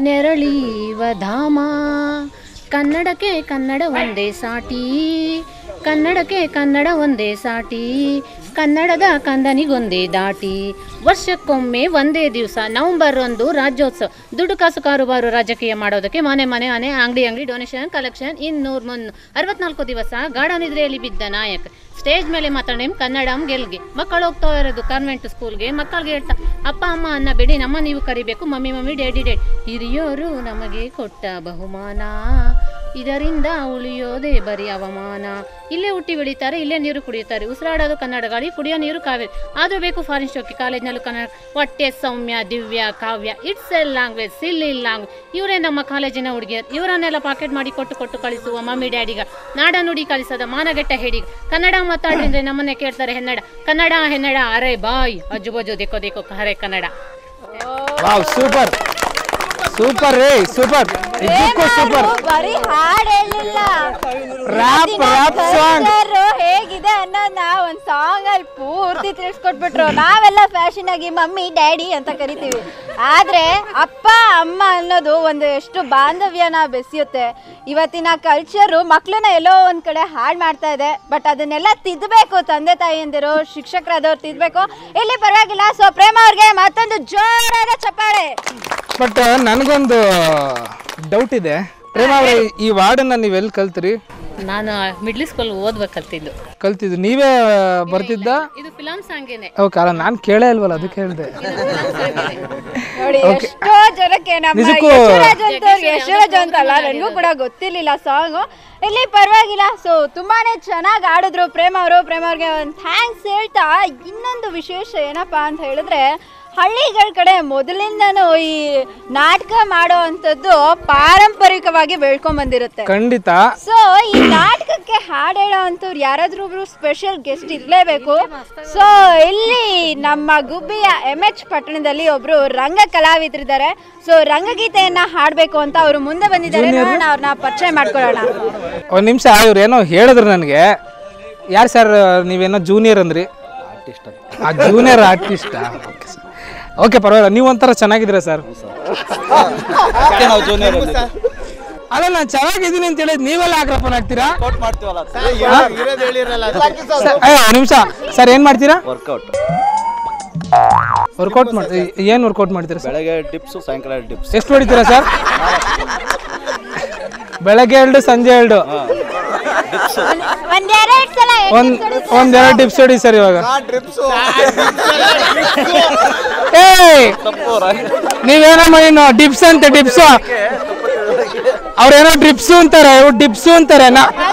ನೆರಳೀವ ಧಾಮ, ಕನ್ನಡಕ್ಕೆ ಕನ್ನಡ ಒಂದೇ ಸಾಟಿ, ಕನ್ನಡಕ್ಕೆ ಕನ್ನಡ ಒಂದೇ ಸಾಟಿ, ಕನ್ನಡದ ಕಂದನಿಗೊಂದೇ ದಾಟಿ, ವರ್ಷಕ್ಕೊಮ್ಮೆ ಒಂದೇ ದಿವಸ ನವೆಂಬರ್ ಒಂದು ರಾಜ್ಯೋತ್ಸವ, ದುಡ್ಡು ಕಾಸು ಕಾರುಬಾರು ರಾಜಕೀಯ ಮಾಡೋದಕ್ಕೆ ಮನೆ ಮನೆ ಮನೆ ಅಂಗಡಿ ಅಂಗಡಿ ಡೊನೇಷನ್ ಕಲೆಕ್ಷನ್ ಇನ್ನೂರು ಮುನ್ನೂರು ಅರವತ್ನಾಲ್ಕು ದಿವಸ ಗಾಢ ನಿದ್ರೆಯಲ್ಲಿ ಬಿದ್ದ ನಾಯಕ, ಸ್ಟೇಜ್ ಮೇಲೆ ಮಾತಾಡೇಮ್ ಕನ್ನಡಂ ಗೆಲ್ಗೆ, ಮಕ್ಕಳು ಹೋಗ್ತಾ ಇರೋದು ಕಾನ್ವೆಂಟ್ ಸ್ಕೂಲ್ಗೆ, ಮಕ್ಕಳಿಗೆ ಹೇಳ್ತಾ ಅಪ್ಪ ಅಮ್ಮ ಅನ್ನ ಬೇಡಿ ನಮ್ಮ ನೀವು ಕರಿಬೇಕು ಮಮ್ಮಿ ಮಮ್ಮಿ ಡ್ಯಾಡಿ ಡ್ಯಾಡಿ, ಹಿರಿಯೋರು ನಮಗೆ ಕೊಟ್ಟ ಬಹುಮಾನ, ಇದರಿಂದ ಉಳಿಯೋದೇ ಬರೀ ಅವಮಾನ, ಇಲ್ಲೇ ಹುಟ್ಟಿ ಬೆಳೀತಾರೆ ಇಲ್ಲೇ ನೀರು ಕುಡಿಯುತ್ತಾರೆ, ಉಸಿರಾಡೋದು ಕನ್ನಡ ಗಾಳಿ ಕುಡಿಯೋ ನೀರು ಕಾವೇರಿ, ಆದರೂ ಬೇಕು ಫಾರಿನ್ ಶೋಕಿ, ಕಾಲೇಜ್ನಲ್ಲೂ ಕನ್ನಡ, ಹೊಟ್ಟೆ Soumya Divya Kavya, it's a language silly language, ಇವರೇ ನಮ್ಮ ಕಾಲೇಜಿನ ಹುಡುಗಿಯರು, ಇವರನ್ನೆಲ್ಲ ಪಾಕೆಟ್ ಮಾಡಿ ಕೊಟ್ಟು ಕೊಟ್ಟು ಕಳಿಸುವ ಮಮ್ಮಿ ಡ್ಯಾಡಿಗ, ನಾಡ ನುಡಿ ಕಲಿಸದ ಮಾನಗೆಟ್ಟ ಹೇಡಿಗ, ಕನ್ನಡ ಮಾತಾಡಿದ್ರೆ ನಮ್ಮನ್ನೇ ಕೇಳ್ತಾರೆ ಹೆನ್ನಡ, ಕನ್ನಡ ಹೆನ್ನಡ ಅರೆ ಬಾಯ್ ಅಜ್ಜು ಬಜು ದೇಕೋ ದೇಕೋ ಹರೆ ಕನ್ನಡ. ವಾವ್ ಸೂಪರ್ ಸೂಪರ್ ರೇ ಸೂಪರ್. ಇದಕ್ಕೂ ಸೂಪರ್. ಬರೀ ಹಾಡು ಹೇಳಿಲ್ಲ, ರ್ಯಾಪ್ ರ್ಯಾಪ್ ಸಾಂಗ್ ಹೇಗಿದೆ ಅನ್ನೋದನ್ನ ಒಂದ್ ಸಾಂಗ್ ಅಲ್ಲಿ ಪೂರ್ತಿ ತಿಳಿಸ್ಕೊಟ್ಬಿಟ್ರು. ನಾವೆಲ್ಲ ಫ್ಯಾಷನ್ ಆಗಿ ಮಮ್ಮಿ ಡ್ಯಾಡಿ ಅಂತ ಕರಿತೀವಿ, ಆದ್ರೆ ಅಪ್ಪ ಅಮ್ಮ ಅನ್ನೋದು ಒಂದು ಎಷ್ಟು ಬಾಂಧವ್ಯನ ಬೆಸೆಯುತ್ತೆ. ಇವತ್ತಿನ ಕಲ್ಚರು ಮಕ್ಳನ್ನ ಎಲ್ಲೋ ಒಂದ್ ಕಡೆ ಹಾಳು ಮಾಡ್ತಾ ಇದೆ, ಬಟ್ ಅದನ್ನೆಲ್ಲ ತಿದ್ದಬೇಕು, ತಂದೆ ತಾಯಿಯಂದಿರು ಶಿಕ್ಷಕರಾದವ್ರು ತಿದ್ದಬೇಕು. ಇಲ್ಲಿ ಪರವಾಗಿಲ್ಲ. ಸೊ ಪ್ರೇಮ ಅವ್ರಿಗೆ ಮತ್ತೊಂದು ಜೋರಾದ ಚಪ್ಪಾಳೆ. ಬಟ್ ನನಗೊಂದು ಡೌಟ್ ಇದೆ ಪ್ರೇಮ ಅವರೇ, ಈ ವಾರ್ಡನ್ನ ನೀವೆಲ್ಲಿ ಕಲ್ತ್ರಿ? ನಾನು ಮಿಡ್ಲ್ ಸ್ಕೂಲ್ ಓದ್ಬೇಕು ಕಲ್ತಿದ್ದು. ಕಲ್ತಿದ್ದು ನೀವೇ ಬರ್ತಿದ್ದ? ಇದು ಫಿಲಂ ಸಾಂಗೇನೆ. ಓಕೆ, ಅಲ್ಲ ನಾನು ಕೇಳೇ ಇಲ್ವಲ್ಲ ಅದಕ್ಕೆ ಹೇಳಿದೆ. ನೋಡಿ ಎಷ್ಟೋ ಜನಕ್ಕೆ ನಮ್ಮ ಯಶೋರಾಜ್ ಅಂತ ಯಶೋರಾಜ್ ಅಂತ ಅಲ್ಲ ನನಗೂ ಕೂಡ ಗೊತ್ತಿರ್ಲಿಲ್ಲ ಸಾಂಗು. ಇಲ್ಲಿ ಪರವಾಗಿಲ್ಲ. ಸೊ ತುಂಬಾನೇ ಚೆನ್ನಾಗಿ ಆಡಿದ್ರು ಪ್ರೇಮ ಅವರು. ಪ್ರೇಮ ಅವ್ರಿಗೆ ಒಂದು ಥ್ಯಾಂಕ್ಸ್ ಹೇಳ್ತಾ, ಇನ್ನೊಂದು ವಿಶೇಷ ಏನಪ್ಪಾ ಅಂತ ಹೇಳಿದ್ರೆ ಹಳ್ಳಿಗಳ ಕಡೆ ಮೊದಲಿಂದನೂ ಈ ನಾಟಕ ಮಾಡೋ ಅಂಥದ್ದು ಪಾರಂಪರಿಕವಾಗಿ ಬೆಳ್ಕೊಂಡ್ ಬಂದಿರುತ್ತೆ. ಖಂಡಿತ. ಸೊ ಈ ನಾಟಕಕ್ಕೆ ಹಾಡು ಹೇಳೋ ಅಂಥವ್ರು ಯಾರಾದ್ರೂ ಒಬ್ರು ಸ್ಪೆಷಲ್ ಗೆಸ್ಟ್ ಇರಲೇಬೇಕು. ಸೊ ಇಲ್ಲಿ ನಮ್ಮ ಗುಬ್ಬಿಯ ಎಮ್ ಎಚ್ ಪಟ್ಟಣದಲ್ಲಿ ಒಬ್ರು ರಂಗ ಕಲಾವಿದರಿದ್ದಾರೆ. ಸೊ ರಂಗಗೀತೆಯನ್ನ ಹಾಡಬೇಕು ಅಂತ ಅವರು ಮುಂದೆ ಬಂದಿದ್ದಾರೆ. ನೋಡೋಣ, ಅವ್ರನ್ನ ಪರಿಚಯ ಮಾಡ್ಕೊಳ್ಳೋಣ. ಒಂದು ನಿಮಿಷ, ಇವ್ರು ಏನೋ ಹೇಳಿದ್ರು ನನಗೆ. ಯಾರು ಸರ್ ನೀವೇನೋ ಜೂನಿಯರ್ ಅಂದ್ರಿ? ಆ ಜೂನಿಯರ್ ಆರ್ಟಿಸ್ಟ್. ಓಕೆ ಪರವಾಗಿಲ್ಲ, ನೀವು ಒಂಥರ ಚೆನ್ನಾಗಿದ್ದೀರಾ ಸರ್? ಅಲ್ಲ ನಾನು ಚೆನ್ನಾಗಿದ್ದೀನಿ ಅಂತ ಹೇಳಿದ್ ನೀವೆಲ್ಲ ಆಗ್ರಪ್ಪನ ಆಗ್ತೀರಾ? ನಿಮಿಷ ಸರ್, ಏನ್ ಮಾಡ್ತೀರಾ? ವರ್ಕೌಟ್ ವರ್ಕೌಟ್ ಮಾಡಿ ಏನ್ ವರ್ಕೌಟ್ ಮಾಡ್ತೀರಾ ಸರ್? ಬೆಳಗ್ಗೆ ಡಿಪ್ಸ್, ಸಾಯಂಕಾಲ ಡಿಪ್ಸ್. ಎಷ್ಟು ಹೊಡಿತೀರಾ ಸರ್? ಬೆಳಗ್ಗೆ ಎರಡು ಸಂಜೆ ಎರಡು ಒಂದ್ ಒಂದೆರಡು ಡಿಪ್ಸ್ ಹೊಡಿ ಸರ್. ಇವಾಗ ನೀವೇನಮ್ಮ ಇನ್ನು ಡಿಪ್ಸ್ ಅಂತ ಡಿಪ್ಸ್ ಅವ್ರೇನೋ ಡ್ರಿಪ್ಸು ಅಂತಾರೆ, ಇವ್ರು ಡಿಪ್ಸು ಅಂತಾರೆ.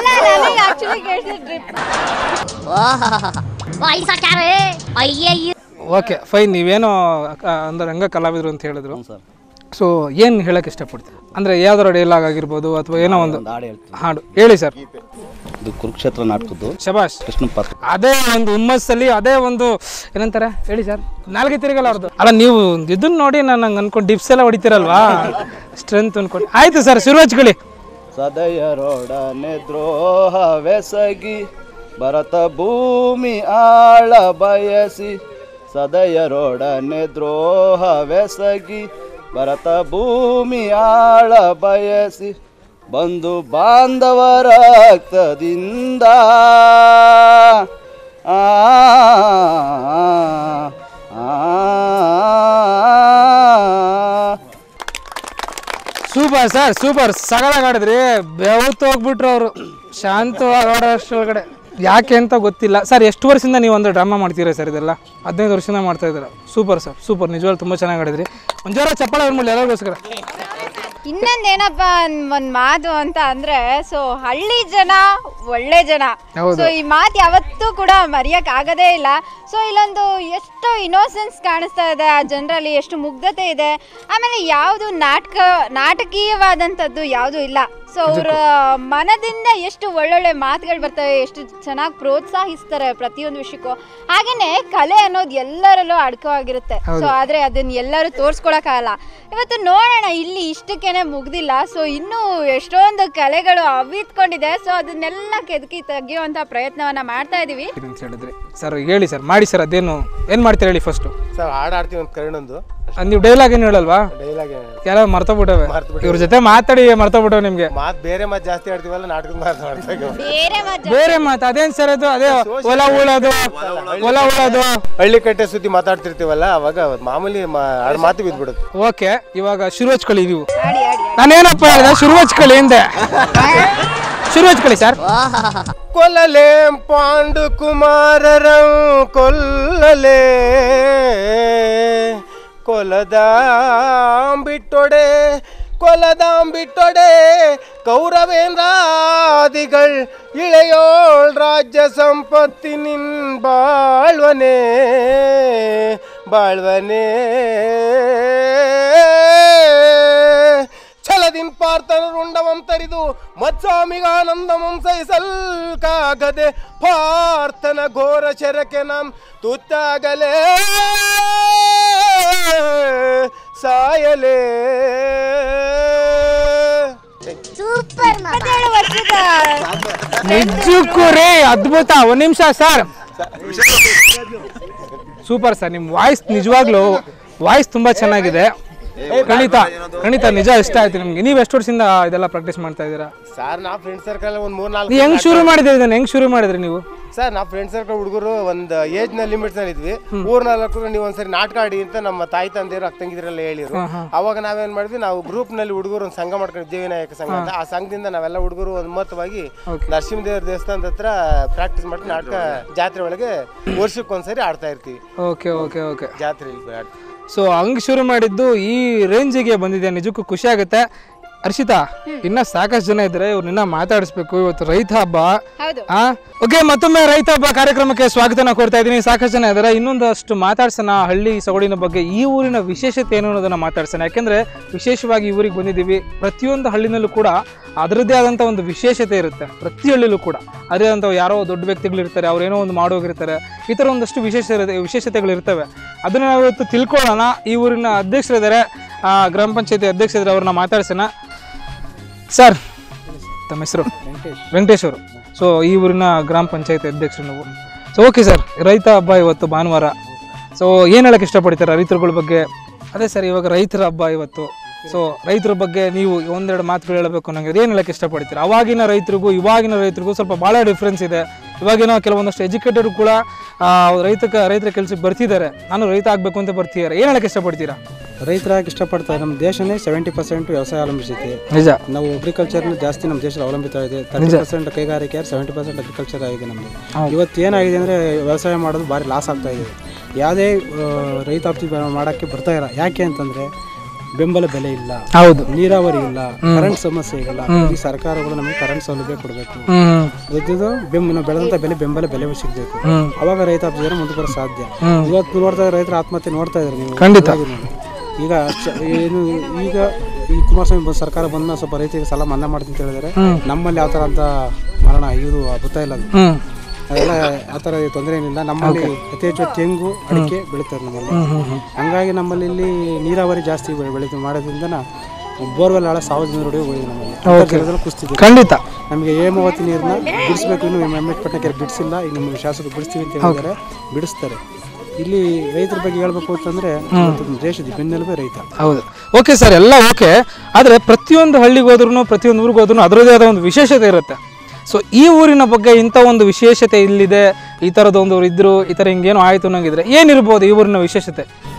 Okay fine. ನೀವೇನೋ ಅಂದ್ರೆ ರಂಗ ಕಲಾವಿದರು ಅಂತ ಹೇಳಿದ್ರು. ಸೊ ಏನು ಹೇಳಕ್ ಇಷ್ಟಪಡ್ತೀವಿ ಅಂದ್ರೆ ಯಾವ್ದಾರ ಡೈಲಾಗ್ ಆಗಿರ್ಬೋದು ಅಥವಾ ಏನೋ ಒಂದು ಹಾಡು ಹೇಳಿ ಸರ್. ಇದು ಕುರುಕ್ಷೇತ್ರ ನಾಟಕದ್ದು ಶಬಾಷ್ ಕೃಷ್ಣ ಪಾತ್ರ. ಅದೇ ಒಂದು ಹುಮ್ಮಸ್ಸಲ್ಲಿ ಅದೇ ಒಂದು ಏನಂತಾರೆ ಹೇಳಿ ಸರ್, ನಾಲ್ಗೆ ತಿರುಗಲ್ಲ ಅವ್ರದ್ದು. ಅಲ್ಲ ನೀವು ಇದನ್ನ ನೋಡಿ ನಾನು ಹಂಗೆ ಅನ್ಕೊಂಡು ಡಿಪ್ಸ್ ಎಲ್ಲ ಹೊಡಿತೀರಲ್ವಾ, ಸ್ಟ್ರೆಂತ್ ಅನ್ಕೊಂಡು. ಆಯ್ತು ಸರ್, ಶುರು ಹಚ್ಕೊಳ್ಳಿ. ಸದಯರೊಡನೆ ದ್ರೋಹವೆಸಗಿ ಭರತ ಭೂಮಿ ಆಳ ಬಯಸಿ, ಸದಯರೊಡನೆ ದ್ರೋಹವೆಸಗಿ ಭರತ ಭೂಮಿ ಆಳ ಬಯಸಿ, ಬಂಧು ಬಾಂಧವರ ರಕ್ತದಿಂದ ಆ ಸೂಪರ್ ಸರ್, ಸೂಪರ್. ಸಗಳಾಗ ಆಡಿದ್ರಿ. ಬೆವತ್ತು ಹೋಗ್ಬಿಟ್ರು ಅವರು, ಶಾಂತವಾಗಿ ಆಡೋಷ್ಟು ಒಳಗಡೆ. ಯಾಕೆ ಅಂತ ಗೊತ್ತಿಲ್ಲ ಸರ್. ಎಷ್ಟು ವರ್ಷದಿಂದ ನೀವು ಒಂದು ಡ್ರಾಮಾ ಮಾಡ್ತೀರಾ ಸರ್? ಇದೆಲ್ಲ ಹದಿನೈದು ವರ್ಷದಿಂದ ಮಾಡ್ತಾ ಇದ್ದೀರಾ. Super sir, super. ನಿಜವಾಗ್ಲೂ ತುಂಬ ಚೆನ್ನಾಗಿ ಆಡಿದ್ರಿ. ಒಂದು ಜೋರ ಚಪ್ಪಾಳೆ ಅವ್ರ ಮೇಲೆ ಎಲ್ಲರಿಗೋಸ್ಕರ. ಇನ್ನೊಂದೇನಪ್ಪ ಒಂದ್ ಮಾತು ಅಂತ ಅಂದ್ರೆ, ಸೊ ಹಳ್ಳಿ ಜನ ಒಳ್ಳೆ ಜನ. ಸೊ ಈ ಮಾತು ಯಾವತ್ತೂ ಕೂಡ ಮರೆಯಕ್ ಆಗದೇ ಇಲ್ಲ. ಸೊ ಇಲ್ಲೊಂದು ಎಷ್ಟು ಇನ್ನೋಸೆನ್ಸ್ ಕಾಣಿಸ್ತಾ ಇದೆ ಆ ಜನರಲ್ಲಿ, ಎಷ್ಟು ಮುಗ್ಧತೆ ಇದೆ. ಆಮೇಲೆ ಯಾವುದು ನಾಟಕ ನಾಟಕೀಯವಾದಂಥದ್ದು ಯಾವುದು ಇಲ್ಲ. ಸೊ ಅವರ ಮನದಿಂದ ಎಷ್ಟು ಒಳ್ಳೊಳ್ಳೆ ಮಾತುಗಳು ಬರ್ತವೆ, ಎಷ್ಟು ಚೆನ್ನಾಗಿ ಪ್ರೋತ್ಸಾಹಿಸ್ತಾರೆ ಪ್ರತಿಯೊಂದು ವಿಷಯಕ್ಕೂ. ಹಾಗೇನೆ ಕಲೆ ಅನ್ನೋದು ಎಲ್ಲರಲ್ಲೂ ಅಡಕವಾಗಿರುತ್ತೆ. ಸೊ ಆದ್ರೆ ಅದನ್ನ ಎಲ್ಲರೂ ತೋರ್ಸ್ಕೊಳಕ್ಕಾಗಲ್ಲ. ಇವತ್ತು ನೋಡೋಣ, ಇಲ್ಲಿ ಇಷ್ಟಕ್ಕೇನೆ ಮುಗ್ದಿಲ್ಲ. ಸೊ ಇನ್ನೂ ಎಷ್ಟೊಂದು ಕಲೆಗಳು ಅವಿತ್ಕೊಂಡಿದೆ. ಸೊ ಅದನ್ನೆಲ್ಲ ಕೆದಕಿ ತೆಗೆಯುವಂತ ಪ್ರಯತ್ನವನ್ನ ಮಾಡ್ತಾ ಇದೀವಿ ಅಂತ ಹೇಳಿದ್ರಿ ಸರ್. ಹೇಳಿ ಸರ್, ಮಾಡಿ ಸರ್. ಅದೇನು ಏನ್ ಮಾಡ್ತೀರಾ ಹೇಳಿ ಫಸ್ಟ್. ಸರ್ ಹಾಡು ಆಡ್ತೀವಿ ಅಂತ ಕರೆಣೊಂದು. ನೀವು ಡೈಲಾಗ್ ಏನು ಹೇಳಲ್ವಾ? ಡೈಲಾಗ್ ಯಾರೋ ಮರ್ತೋಗ್ಬಿಟ್ಟವೆ. ಇವ್ರ ಜೊತೆ ಮಾತಾಡಿ ಮರ್ತೋಗ್ಬಿಟ್ಟವೆ ನಿಮ್ಗೆ. ಮಾತು ಬೇರೆ ಮಾತು ಜಾಸ್ತಿ ಆಡ್ತೀವಲ್ಲ, ನಾಟಕದ ಮಾತು ಮಾಡ್ತಾ ಬೇರೆ ಮಾತು ಬೇರೆ ಮಾತು ಅದೇನ್ ಸರ್ ಅದು? ಅದೇ ಹೊಲ ಉಳೋದು ಹೊಲ ಉಳೋದು ಹಳ್ಳಿ ಕಟ್ಟೆ ಸುದ್ದಿ ಮಾತಾಡ್ತಿರ್ತೀವಲ್ಲ, ಅವಾಗ ಮಾಮೂಲಿ ಮಾತು ಬಿದ್ಬಿಡುತ್ತೆ. ಓಕೆ, ಇವಾಗ ಶುರು ಹಚ್ಕೊಳ್ಳಿ ನೀವು. ಆಡಿ ಆಡಿ ನಾನೇನಪ್ಪ ಹೇಳಿದೆ? ಶುರು ಹಚ್ಕೊಳ್ಳಿ ಹಿಂದೆ. ಶುರು ಹಚ್ಕೊಳ್ಳಿ ಸರ್. ಕೊಲ್ಲಲೆ ಪಾಂಡು ಕುಮಾರರಂ ಕೊಲ್ಲಲೆ ಕೊಲದಾಂಬಿಟ್ಟೊಡೆ ಕೊಲದಾಂಬಿಟ್ಟೊಡೆ ಕೌರವೇಂದ್ರಾದಿಗಳ್ ಇಳೆಯೋಳ್ ರಾಜ್ಯ ಸಂಪತ್ತಿನಿನ್ ಬಾಳ್ವನೆ ಬಾಳ್ವನೆ ಛಲದಿನ್ ಪಾರ್ಥನುರುಂಡವಂ ತರಿದು ಮತ್ಸ್ವಾಮಿಗಾನಂದಮಂ ಸಹಿಸಲ್ಕಾಗದೆ ಪಾರ್ಥನ ಘೋರ ಶರಕೆ ನಮ್ ತುತ್ತಾಗಲೇ ಸಾಯಲೇ. ಇಪ್ಪತ್ತೇಳು ವರ್ಷದ ನಿಜಕ್ಕೂ ರೀ ಅದ್ಭುತ. ಒಂದ್ ನಿಮಿಷ ಸರ್. ಸೂಪರ್ ಸರ್, ನಿಮ್ ವಾಯ್ಸ್ ನಿಜವಾಗ್ಲೂ ವಾಯ್ಸ್ ತುಂಬಾ ಚೆನ್ನಾಗಿದೆ. ಖಂಡಿತ ಖಂಡಿತ ನಿಜ ಇಷ್ಟ ಆಯ್ತು ನಿಮ್ಗೆ. ನೀವು ಎಷ್ಟು ವರ್ಷದಿಂದ ಇದೆಲ್ಲ ಪ್ರಾಕ್ಟೀಸ್ ಮಾಡ್ತಾ ಇದ್ದೀರಾ ಸರ್? ನಾ ಫ್ರೆಂಡ್ ಸರ್ಕಲ್ ಒಂದು ಮೂರ್ ನಾಲ್ಕು. ಹೆಂಗ್ ಶುರು ಮಾಡಿದ್ರಿ ಇದನ್ನ? ಹೆಂಗ್ ಶುರು ಮಾಡಿದ್ರಿ ನೀವು? ಸರ್ ನಾ ಫ್ರೆಂಡ್ ಸರ್ಕಲ್ ಹುಡುಗರು ಒಂದು ಏಜ್ ನ ಲಿಮಿಟ್ಸ್ ನಲ್ಲಿ ಇದ್ವಿ. ಊರ್ ನಾಲ್ಕು ನೀವು ಒಂದ್ಸರಿ ನಾಟಕ ಆಡಿ ಅಂತ ನಮ್ಮ ತಾಯಿ ತಂದೆಯರು ಅಕ್ಕಂಗಿದ್ರೆಲ್ಲ ಹೇಳಿದ್ರು. ಅವಾಗ ನಾವೇನ್ ಮಾಡಿದ್ವಿ, ನಾವು ಗ್ರೂಪ್ ನಲ್ಲಿ ಹುಡುಗರು ಒಂದು ಸಂಘ ಮಾಡ್ಕೊಂಡು ದೇವಿನಾಯಕ ಸಂಘ ಅಂತ. ಆ ಸಂಘದಿಂದ ನಾವೆಲ್ಲ ಹುಡುಗರು ಒಮ್ಮತವಾಗಿ ನರಸಿಂಹದೇವರ ದೇವಸ್ಥಾನದ ಹತ್ರ ಪ್ರಾಕ್ಟೀಸ್ ಮಾಡಿ ನಾಟಕ ಜಾತ್ರೆ ಒಳಗೆ ವರ್ಷಕ್ಕೊಂದ್ಸರಿ ಆಡ್ತಾ ಇರ್ತೀವಿ. ಓಕೆ ಓಕೆ ಓಕೆ ಜಾತ್ರೆ. ಸೊ ಹಂಗ್ ಶುರು ಮಾಡಿದ್ದು ಈ ರೇಂಜಿಗೆ ಬಂದಿದೆ. ನಿಜಕ್ಕೂ ಖುಷಿ ಆಗುತ್ತೆ. ಹರ್ಷಿತಾ, ಇನ್ನ ಸಾಕಷ್ಟು ಜನ ಇದ್ರೆ ಇವ್ರನ್ನ ಮಾತಾಡಿಸ್ಬೇಕು. ಇವತ್ತು ರೈತ ಹಬ್ಬ. ಓಕೆ, ಮತ್ತೊಮ್ಮೆ ರೈತ ಹಬ್ಬ ಕಾರ್ಯಕ್ರಮಕ್ಕೆ ಸ್ವಾಗತನ ಕೋರ್ತಾ ಇದ್ದೀನಿ. ಸಾಕಷ್ಟು ಜನ ಇದ್ದಾರೆ, ಇನ್ನೊಂದಷ್ಟು ಮಾತಾಡ್ಸೋಣ ಹಳ್ಳಿ ಸೊಗಡಿನ ಬಗ್ಗೆ, ಈ ಊರಿನ ವಿಶೇಷತೆ ಏನು ಅನ್ನೋದನ್ನ ಮಾತಾಡ್ಸೋಣ. ಯಾಕೆಂದ್ರೆ ವಿಶೇಷವಾಗಿ ಈ ಊರಿಗೆ ಬಂದಿದ್ದೀವಿ. ಪ್ರತಿಯೊಂದು ಹಳ್ಳಿನಲ್ಲೂ ಕೂಡ ಅದರದ್ದೇ ಆದಂಥ ಒಂದು ವಿಶೇಷತೆ ಇರುತ್ತೆ. ಪ್ರತಿ ಹಳ್ಳಿಲೂ ಕೂಡ ಅದೇ ಅಂತ ಯಾರೋ ದೊಡ್ಡ ವ್ಯಕ್ತಿಗಳಿರ್ತಾರೆ, ಅವ್ರೇನೋ ಒಂದು ಮಾಡೋಗಿರ್ತಾರೆ. ಈ ಥರ ಒಂದಷ್ಟು ವಿಶೇಷ ವಿಶೇಷತೆಗಳಿರ್ತವೆ. ಅದನ್ನು ನಾವು ಇವತ್ತು ತಿಳ್ಕೊಳ್ಳೋಣ. ಈ ಊರಿನ ಅಧ್ಯಕ್ಷರಿದ್ದಾರೆ, ಗ್ರಾಮ ಪಂಚಾಯತಿ ಅಧ್ಯಕ್ಷರಿದ್ದಾರೆ, ಅವ್ರನ್ನ ಮಾತಾಡ್ಸೋಣ. ಸರ್, ತಮ್ಮ ಹೆಸರು? ವೆಂಕಟೇಶ್ ಅವರು. ಸೊ ಈ ಊರಿನ ಗ್ರಾಮ ಪಂಚಾಯತಿ ಅಧ್ಯಕ್ಷರು ನೀವು. ಸೊ ಓಕೆ ಸರ್, ರೈತ ಹಬ್ಬ ಇವತ್ತು ಭಾನುವಾರ. ಸೊ ಏನು ಹೇಳಕ್ಕೆ ಇಷ್ಟಪಡ್ತೀರಾ ರೈತರುಗಳ ಬಗ್ಗೆ? ಅದೇ ಸರ್, ಇವಾಗ ರೈತರ ಹಬ್ಬ ಇವತ್ತು. ಸೊ ರೈತರ ಬಗ್ಗೆ ನೀವು ಒಂದೆರಡು ಮಾತುಗಳು ಹೇಳಬೇಕು ನನಗೆ, ಏನು ಹೇಳಕ್ಕೆ ಇಷ್ಟಪಡ್ತೀರಾ? ಅವಾಗಿನ ರೈತರಿಗೂ ಇವಾಗಿನ ರೈತರಿಗೂ ಸ್ವಲ್ಪ ಭಾಳ ಡಿಫ್ರೆನ್ಸ್ ಇದೆ. ಇವಾಗಿನ ಕೆಲವೊಂದಷ್ಟು ಎಜುಕೇಟೆಡ್ ಕೂಡ ರೈತಕ್ಕೆ ರೈತರ ಕೆಲಸಕ್ಕೆ ಬರ್ತಿದ್ದಾರೆ. ನಾನು ರೈತ ಆಗಬೇಕು ಅಂತ ಬರ್ತಿದ್ದಾರೆ. ಏನು ಹೇಳಕ್ಕೆ ಇಷ್ಟಪಡ್ತೀರಾ? ರೈತರಾಗಿ ಇಷ್ಟಪಡ್ತಾರೆ. ನಮ್ಮ ದೇಶನೇ ಸೆವೆಂಟಿ ಪರ್ಸೆಂಟ್ ವ್ಯವಸಾಯ ಅವಲಂಬಿಸಿದೆ. ನಿಜ. ನಾವು ಅಗ್ರಿಕಲ್ಚರ್ನ ಜಾಸ್ತಿ ನಮ್ಮ ದೇಶದಲ್ಲಿ ಅವಲಂಬಿತ ಇದೆ. ತರ್ಟಿ ಪರ್ಸೆಂಟ್ ಕೈಗಾರಿಕೆ, ಸೆವೆಂಟಿ ಪರ್ಸೆಂಟ್ ಅಗ್ರಿಕಲ್ಚರ್ ಆಗಿದೆ ನಮ್ಮದು. ಇವತ್ತು ಏನಾಗಿದೆ ಅಂದರೆ ವ್ಯವಸಾಯ ಮಾಡೋದು ಭಾರಿ ಲಾಸ್ ಆಗ್ತಾ ಇದೆ. ಯಾವುದೇ ರೈತಾಪಿ ಮಾಡೋಕ್ಕೆ ಬರ್ತಾ ಇಲ್ಲ. ಯಾಕೆ ಅಂತಂದರೆ ಬೆಂಬಲ ಬೆಲೆ ಇಲ್ಲ, ಹೌದು, ನೀರಾವರಿ ಇಲ್ಲ, ಕರೆಂಟ್ ಸಮಸ್ಯೆ ಇಲ್ಲ. ಈ ಸರ್ಕಾರಗಳು ನಮಗೆ ಕರೆಂಟ್ ಸೌಲಭ್ಯ ಕೊಡಬೇಕು. ಇದು ಬೆಂಬ ಬೆಳೆದಂತ ಬೆಲೆ ಬೆಂಬಲ ಬೆಲೆ ಸಿಗಬೇಕು. ಅವಾಗ ರೈತಾಪಿ ಜನ ಮುಂದೆ ಬರೋ ಸಾಧ್ಯ. ಇವತ್ತು ನೋಡ್ತಾ ರೈತರ ಆತ್ಮಹತ್ಯೆ ನೋಡ್ತಾ ಇದ್ದಾರೆ ನೀವು. ಖಂಡಿತ. ಈಗ ಏನು ಈಗ ಈ ಕುಮಾರಸ್ವಾಮಿ ಸರ್ಕಾರ ಬಂದ ಸ್ವಲ್ಪ ರೈತರಿಗೆ ಸಾಲ ಮನ್ನಾ ಮಾಡ್ತೀನಿ ಅಂತ ಹೇಳಿದರೆ, ನಮ್ಮಲ್ಲಿ ಯಾವ ಥರ ಅಂತ ಮರಣ ಇದು ಗೊತ್ತಾ ಇಲ್ಲ. ಅದು ಅದೆಲ್ಲ ಆ ಥರ ತೊಂದರೆ ಏನಿಲ್ಲ. ನಮ್ಮಲ್ಲಿ ಅತಿ ಹೆಚ್ಚು ತೆಂಗು ಅಡಿಕೆ ಬೆಳೀತಾರೆ ನಮ್ಮಲ್ಲಿ. ಹಂಗಾಗಿ ನಮ್ಮಲ್ಲಿ ಇಲ್ಲಿ ನೀರಾವರಿ ಜಾಸ್ತಿ ಬೆಳೀತೀವಿ ಮಾಡೋದ್ರಿಂದ ಬೋರ್ವೆಲ್ ಆಳ ಸಾವಿರ ಜನ ನೋಡಿ ಹೋಗಿದೆ ನಮ್ಮಲ್ಲಿ. ಕುಸ್ತಿದೆ. ಖಂಡಿತ. ನಮಗೆ ಹೇಮಾವತಿ ನೀರನ್ನ ಬಿಡಿಸ್ಬೇಕು. ಇನ್ನು ಎಮ್ ಎಚ್ ಪಟ್ಟಣ ಕೆರೆ ಬಿಡಿಸಿಲ್ಲ. ಈಗ ನಮ್ಮ ಶಾಸಕರು ಬಿಡಿಸ್ತೀವಿ ಅಂತ ಹೇಳಿದರೆ ಬಿಡಿಸ್ತಾರೆ. ಇಲ್ಲಿ ರೈತರ ಬಗ್ಗೆ ಹೇಳ್ಬೇಕು ಅಂತಂದ್ರೆ ದೇಶದ ಬೆನ್ನೆಲುಬೆ ರೈತ. ಹೌದು. ಓಕೆ ಸರ್, ಎಲ್ಲ ಓಕೆ. ಆದರೆ ಪ್ರತಿಯೊಂದು ಹಳ್ಳಿಗೆ ಹೋದ್ರೂ ಪ್ರತಿಯೊಂದು ಊರಿಗೆ ಹೋದ್ರೂ ಅದರದೇ ಆದ ಒಂದು ವಿಶೇಷತೆ ಇರುತ್ತೆ. ಸೊ ಈ ಊರಿನ ಬಗ್ಗೆ ಇಂಥ ಒಂದು ವಿಶೇಷತೆ ಇಲ್ಲಿದೆ, ಈ ಥರದೊಂದು ಇದ್ರು, ಈ ಥರ ಹಿಂಗೇನೋ ಆಯಿತು ಅನ್ನೋಂಗಿದ್ರೆ ಏನಿರ್ಬೋದು ಈ ಊರಿನ ವಿಶೇಷತೆ?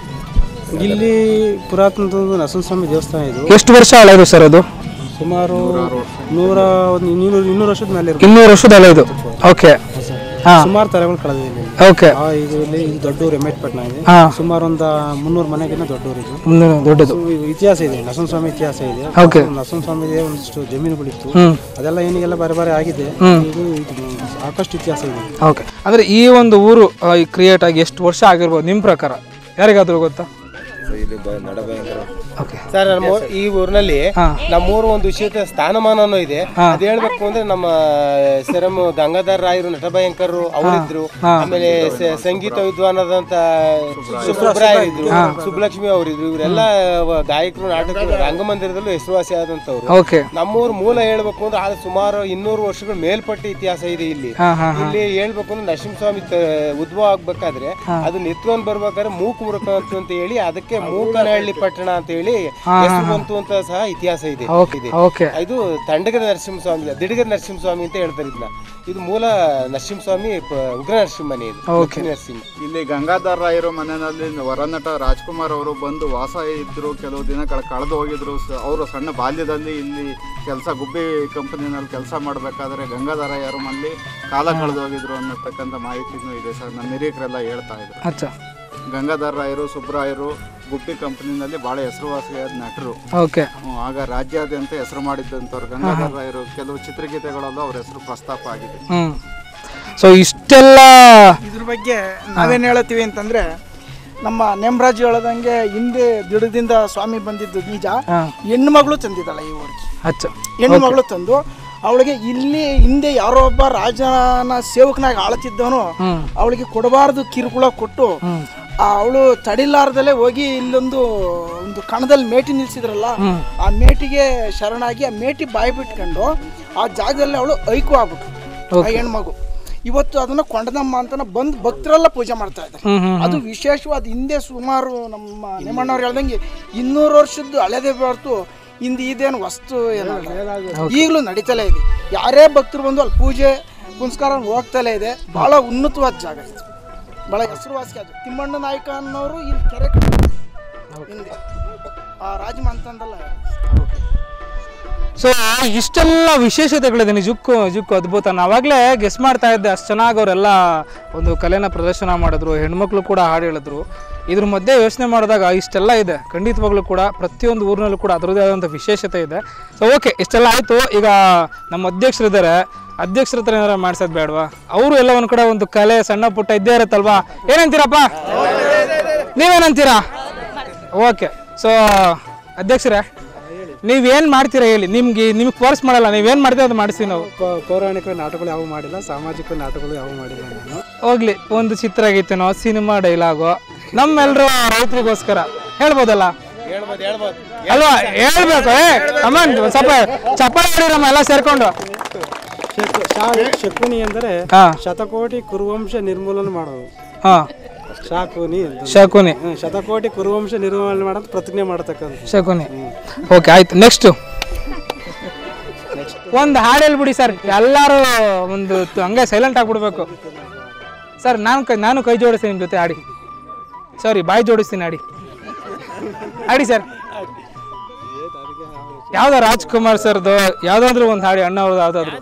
ಇಲ್ಲಿ ಪುರಾತನದೊಂದು ನರಸಿಂಹಸ್ವಾಮಿ ದೇವಸ್ಥಾನ ಇದು. ಎಷ್ಟು ವರ್ಷ ಹಳೆಯದು ಸರ್ ಅದು? ಸುಮಾರು ನೂರ ಒಂದು ಇನ್ನೂರು ಇನ್ನೂರು ವರ್ಷದ ಮೇಲೆ. ಇನ್ನೂರು ವರ್ಷದ ಹಳೆಯದು. ಓಕೆ. ಸುಮಾರು ತಲೆಗಳು ಕಳೆದಿದೆ. ಓಕೆ. ಇದು ಇಲ್ಲಿ ಇದು ದೊಡ್ಡೂರು ಎಮ್ಮೆಟ್ಪಟ್ಟಣ ಇದೆ. ಸುಮಾರು ಒಂದು ಮುನ್ನೂರು ಮನೆಗಿನ್ನ ದೊಡ್ಡೂರು ಇದು. ದೊಡ್ಡದು ಇತಿಹಾಸ ಇದೆ, ನರಸಿಂಹ ಸ್ವಾಮಿ ಇತಿಹಾಸ ಇದೆ. ನರಸಿಂಹ ಸ್ವಾಮಿಗೆ ಒಂದಿಷ್ಟು ಜಮೀನುಗಳಿತ್ತು, ಅದೆಲ್ಲ ಏನಿಗೆಲ್ಲ ಬೇರೆ ಬೇರೆ ಆಗಿದೆ. ಇದು ಸಾಕಷ್ಟು ಇತಿಹಾಸ ಇದೆ. ಓಕೆ. ಅಂದ್ರೆ ಈ ಒಂದು ಊರು ಕ್ರಿಯೇಟ್ ಆಗಿ ಎಷ್ಟು ವರ್ಷ ಆಗಿರ್ಬೋದು ನಿಮ್ಮ ಪ್ರಕಾರ, ಯಾರಿಗಾದ್ರೂ ಗೊತ್ತಾ? ಸರ್ ನಮ್ಮ ಈ ಊರಿನಲ್ಲಿ ನಮ್ಮೂರು ಒಂದು ವಿಶೇಷ ಸ್ಥಾನಮಾನನೂ ಇದೆ. ಅದ್ ಹೇಳ್ಬೇಕು ಅಂದ್ರೆ ನಮ್ಮ ಸರಂ ಗಂಗಾಧರ ರಾಯರು, ನಟಭಯಂಕರರು ಅವರಿದ್ರು. ಆಮೇಲೆ ಸಂಗೀತ ವಿದ್ವಾನದಂತ ಸುಬ್ರಾಯ ಇದ್ರು, ಸುಬ್ಬಲಕ್ಷ್ಮಿ ಅವರಿದ್ರು. ಇವರೆಲ್ಲ ಗಾಯಕರು, ನಾಟಕ ರಂಗಮಂದಿರದಲ್ಲೂ ಹೆಸರುವಾಸಿ ಆದಂತವ್ರು. ನಮ್ಮೂರು ಮೂಲ ಹೇಳ್ಬೇಕು ಅಂದ್ರೆ ಅದು ಸುಮಾರು ಇನ್ನೂರು ವರ್ಷಗಳ ಮೇಲ್ಪಟ್ಟ ಇತಿಹಾಸ ಇದೆ. ಇಲ್ಲಿ ಇಲ್ಲಿ ಹೇಳ್ಬೇಕು ಅಂದ್ರೆ ನರಸಿಂಹಸ್ವಾಮಿ ಉದ್ಭವ ಆಗ್ಬೇಕಾದ್ರೆ ಅದು ನಿತ್ಕೊಂಡ್ ಬರ್ಬೇಕಾದ್ರೆ ಮೂಕು ಮುರುಕ ಅಂತ ಹೇಳಿ ಅದಕ್ಕೆ ಮೂಕನಹಳ್ಳಿ ಪಟ್ಟಣ ಅಂತ ಹೇಳಿ ಹೆಸರು ಬಂತು ಅಂತ ಸಹ ಇತಿಹಾಸ ಇದೆ. ಇದು ತಂಡಗದ ನರಸಿಂಹಸ್ವಾಮಿ, ದಿಡಗದ ನರಸಿಂಹಸ್ವಾಮಿ ಅಂತ ಹೇಳ್ತಾರೆ ಇದನ್ನ. ಇದು ಮೂಲ ನರಸಿಂಹಸ್ವಾಮಿ ಉಗ್ರ ನರಸಿಂಹನೇ ಇದು. ನರಸಿಂಹ ಇಲ್ಲಿ ಗಂಗಾಧರ ರಾಯರು ಮನೆಯಲ್ಲಿ ವರನಟ ರಾಜ್ಕುಮಾರ್ ಅವರು ಬಂದು ವಾಸ ಇದ್ರು, ಕೆಲವು ದಿನ ಕಳೆದು ಹೋಗಿದ್ರು. ಅವರು ಸಣ್ಣ ಬಾಲ್ಯದಲ್ಲಿ ಇಲ್ಲಿ ಕೆಲಸ ಗುಬ್ಬಿ ಕಂಪನಿನಲ್ಲಿ ಕೆಲಸ ಮಾಡಬೇಕಾದ್ರೆ ಗಂಗಾಧರ ರಾಯರು ಮನೇಲಿ ಕಾಲ ಕಳೆದು ಹೋಗಿದ್ರು ಅನ್ನತಕ್ಕಂಥ ಮಾಹಿತಿನೂ ಇದೆ ಸರ್. ನಮ್ಮ ಹಿರಿಯಕರೆಲ್ಲ ಹೇಳ್ತಾ ಇದ್ರು. ಗಂಗಾಧರ ರಾಯರು, ಸುಬ್ರಾಯರು ಗುಬ್ಬಿ ಕಂಪನಿನಲ್ಲಿ ಬಹಳ ಹೆಸರುವಾಸಿಯಾದ ನಟರು. ಆಗ ರಾಜ್ಯಾದ್ಯಂತ ಹೆಸರು ಮಾಡಿದ್ದಂಥವ್ರು ಗಂಗಾಧರ ರಾಯರು. ಕೆಲವು ಚಿತ್ರಗೀತೆಗಳಲ್ಲೂ ಅವ್ರ ಹೆಸರು ಪ್ರಸ್ತಾಪ ಆಗಿದೆ. ಸೊ ಇಷ್ಟೆಲ್ಲ ಇದ್ರ ಬಗ್ಗೆ ನಾವೇನು ಹೇಳ್ತೀವಿ ಅಂತಂದ್ರೆ, ನಮ್ಮ ನೇಮರಾಜು ಹೇಳದಂಗೆ ಹಿಂದೆ ದಿಡದಿಂದ ಸ್ವಾಮಿ ಬಂದಿದ್ದು ನಿಜ. ಹೆಣ್ಣು ಮಗಳು ತಂದಿದ್ದಾಳೆ ಈ ಊರಿಗೆ. ಹೆಣ್ಣು ಮಗಳು ತಂದು ಅವಳಿಗೆ ಇಲ್ಲಿ ಹಿಂದೆ ಯಾರೋ ಒಬ್ಬ ರಾಜನ ಸೇವಕನಾಗಿ ಆಳ್ತಿದ್ದವನು ಅವಳಿಗೆ ಕೊಡಬಾರದು ಕಿರುಕುಳ ಕೊಟ್ಟು ಅವಳು ತಡಿಲಾರ್ದಲ್ಲೇ ಹೋಗಿ ಇಲ್ಲೊಂದು ಒಂದು ಕಣದಲ್ಲಿ ಮೇಟಿ ನಿಲ್ಸಿದ್ರಲ್ಲ, ಆ ಮೇಟಿಗೆ ಶರಣಾಗಿ ಆ ಮೇಟಿ ಬಾಯಿ ಬಿಟ್ಕೊಂಡು ಆ ಜಾಗದಲ್ಲಿ ಅವಳು ಐಕ್ಯ ಆಗ್ಬಿಟ್ಟು ಆ ಹೆಣ್ಮಗು ಇವತ್ತು ಅದನ್ನ ಕೊಂಡದಮ್ಮ ಅಂತ ಬಂದು ಭಕ್ತರೆಲ್ಲ ಪೂಜೆ ಮಾಡ್ತಾ ಇದ್ದಾರೆ. ಅದು ವಿಶೇಷವಾದ ಹಿಂದೆ ಸುಮಾರು ನಮ್ಮ ನೇಮಣ್ಣವ್ರು ಹೇಳ್ದಂಗೆ ಇನ್ನೂರು ವರ್ಷದ್ದು ಹಳೆದೇ ಬರ್ತು. ಹಿಂದೆ ಇದೇನು ವಸ್ತು ಏನಲ್ಲ, ಈಗಲೂ ನಡೀತಲೇ ಇದೆ. ಯಾರೇ ಭಕ್ತರು ಬಂದು ಅಲ್ಲಿ ಪೂಜೆ ಪುನಸ್ಕಾರ ಹೋಗ್ತಲೇ ಇದೆ. ಬಹಳ ಉನ್ನತವಾದ ಜಾಗ ಇದು, ಬಹಳ ಹೆಸರುವಾಸಿ. ಅದು ತಿಮ್ಮಣ್ಣ ನಾಯಕ ಅನ್ನೋರು ಇಲ್ಲಿ ಕೆರೆ ಹಿಂದೆ ಆ ರಾಜಮ ಅಂತಂದಲ್ಲ. ಸೊ ಇಷ್ಟೆಲ್ಲ ವಿಶೇಷತೆಗಳಿದೆ, ನಿಜಕ್ಕೂ ನಿಜಕ್ಕೂ ಅದ್ಭುತ. ನಾವಾಗಲೇ ಗೆಸ್ ಮಾಡ್ತಾ ಇದ್ದೆ, ಅಷ್ಟು ಚೆನ್ನಾಗಿ ಅವರೆಲ್ಲ ಒಂದು ಕಲೆನ ಪ್ರದರ್ಶನ ಮಾಡಿದ್ರು, ಹೆಣ್ಮಕ್ಳು ಕೂಡ ಹಾಡು ಹೇಳಿದ್ರು. ಇದ್ರ ಮಧ್ಯೆ ಯೋಚನೆ ಮಾಡಿದಾಗ ಇಷ್ಟೆಲ್ಲ ಇದೆ. ಖಂಡಿತವಾಗ್ಲೂ ಕೂಡ ಪ್ರತಿಯೊಂದು ಊರಿನಲ್ಲೂ ಕೂಡ ಅದರದ್ದೇ ಆದಂಥ ವಿಶೇಷತೆ ಇದೆ. ಸೊ ಓಕೆ, ಇಷ್ಟೆಲ್ಲ ಆಯಿತು. ಈಗ ನಮ್ಮ ಅಧ್ಯಕ್ಷರಿದ್ದಾರೆ, ಅಧ್ಯಕ್ಷರ ಹತ್ರ ಏನಾರ ಮಾಡ್ಸೋದು ಬೇಡವಾ? ಅವರು ಎಲ್ಲ ಒಂದು ಕಡೆ ಒಂದು ಕಲೆ ಸಣ್ಣ ಪುಟ್ಟ ಇದ್ದೇ ಇರುತ್ತಲ್ವಾ? ಏನಂತೀರಪ್ಪ, ನೀವೇನಂತೀರಾ? ಓಕೆ. ಸೊ ಅಧ್ಯಕ್ಷರೇ, ನೀವೇನು ಮಾಡ್ತೀರಾ ಹೇಳಿ. ನಿಮ್ಗೆ ನಿಮ್ಗೆ ಫೋರ್ಸ್ ಮಾಡಲ್ಲ, ನೀವೇನು ಮಾಡ್ತೀವಿ ಅದು ಮಾಡಿಸ್ತೀವಿ ನಾವು. ಪೌರಾಣಿಕ ನಾಟಕಗಳು ಯಾವ ಮಾಡಿಲ್ಲ, ಸಾಮಾಜಿಕ ನಾಟಕಗಳು ಯಾವ ಮಾಡಿಲ್ಲ. ನಾನು ಹೋಗ್ಲಿ, ಒಂದು ಚಿತ್ರಗೀತೆನೋ ಸಿನಿಮಾ ಡೈಲಾಗೋ ನಮ್ಮೆಲ್ಲರೂ ರೈತರಿಗೋಸ್ಕರ ಹೇಳ್ಬೋದಲ್ಲ ಅಲ್ವಾ? ಹೇಳ್ಬೇಕು. ಏ ಅಮ್ಮನ್ ಸ್ವಲ್ಪ ಚಪ್ಪಾಳೆ ಹೊಡಿರಮ್ಮ ಎಲ್ಲ ಸೇರ್ಕೊಂಡು. ಶಕುನಿ ಅಂದರೆ ಶತಕೋಟಿ ಕುರುವಂಶ ನಿರ್ಮೂಲನೆ ಮಾಡೋದು. ಹಾ, ಶಾಕುನಿ ಶಕುನಿ, ಶತಕೋಟಿ ಕುರುವಂಶ ನಿರ್ಮೂಲನೆ ಮಾಡೋದು ಪ್ರತಿಜ್ಞೆ ಮಾಡತಕ್ಕಂಥ ಶಕುನಿ. ಓಕೆ, ಆಯ್ತು. ನೆಕ್ಸ್ಟ್ ಒಂದು ಹಾಡು ಹೇಳ್ಬಿಡಿ ಸರ್. ಎಲ್ಲರೂ ಒಂದು ಹಂಗೆ ಸೈಲೆಂಟ್ ಆಗ್ಬಿಡ್ಬೇಕು ಸರ್. ನಾನು ಕೈ ನಾನು ಕೈ ಜೋಡಿಸ್ತೀನಿ ನಿಮ್ಮ ಜೊತೆ ಆಡಿ. ಸಾರಿ, ಬಾಯಿ ಜೋಡಿಸ್ತೀನಿ, ಆಡಿ ಆಡಿ ಸರ್. ಯಾವ್ದೋ ರಾಜ್ಕುಮಾರ್ ಸರ್ದು ಯಾವ್ದಾದ್ರು ಒಂದು ಹಾಡಿ, ಅಣ್ಣ ಅವ್ರದ್ದು ಯಾವ್ದಾದ್ರು.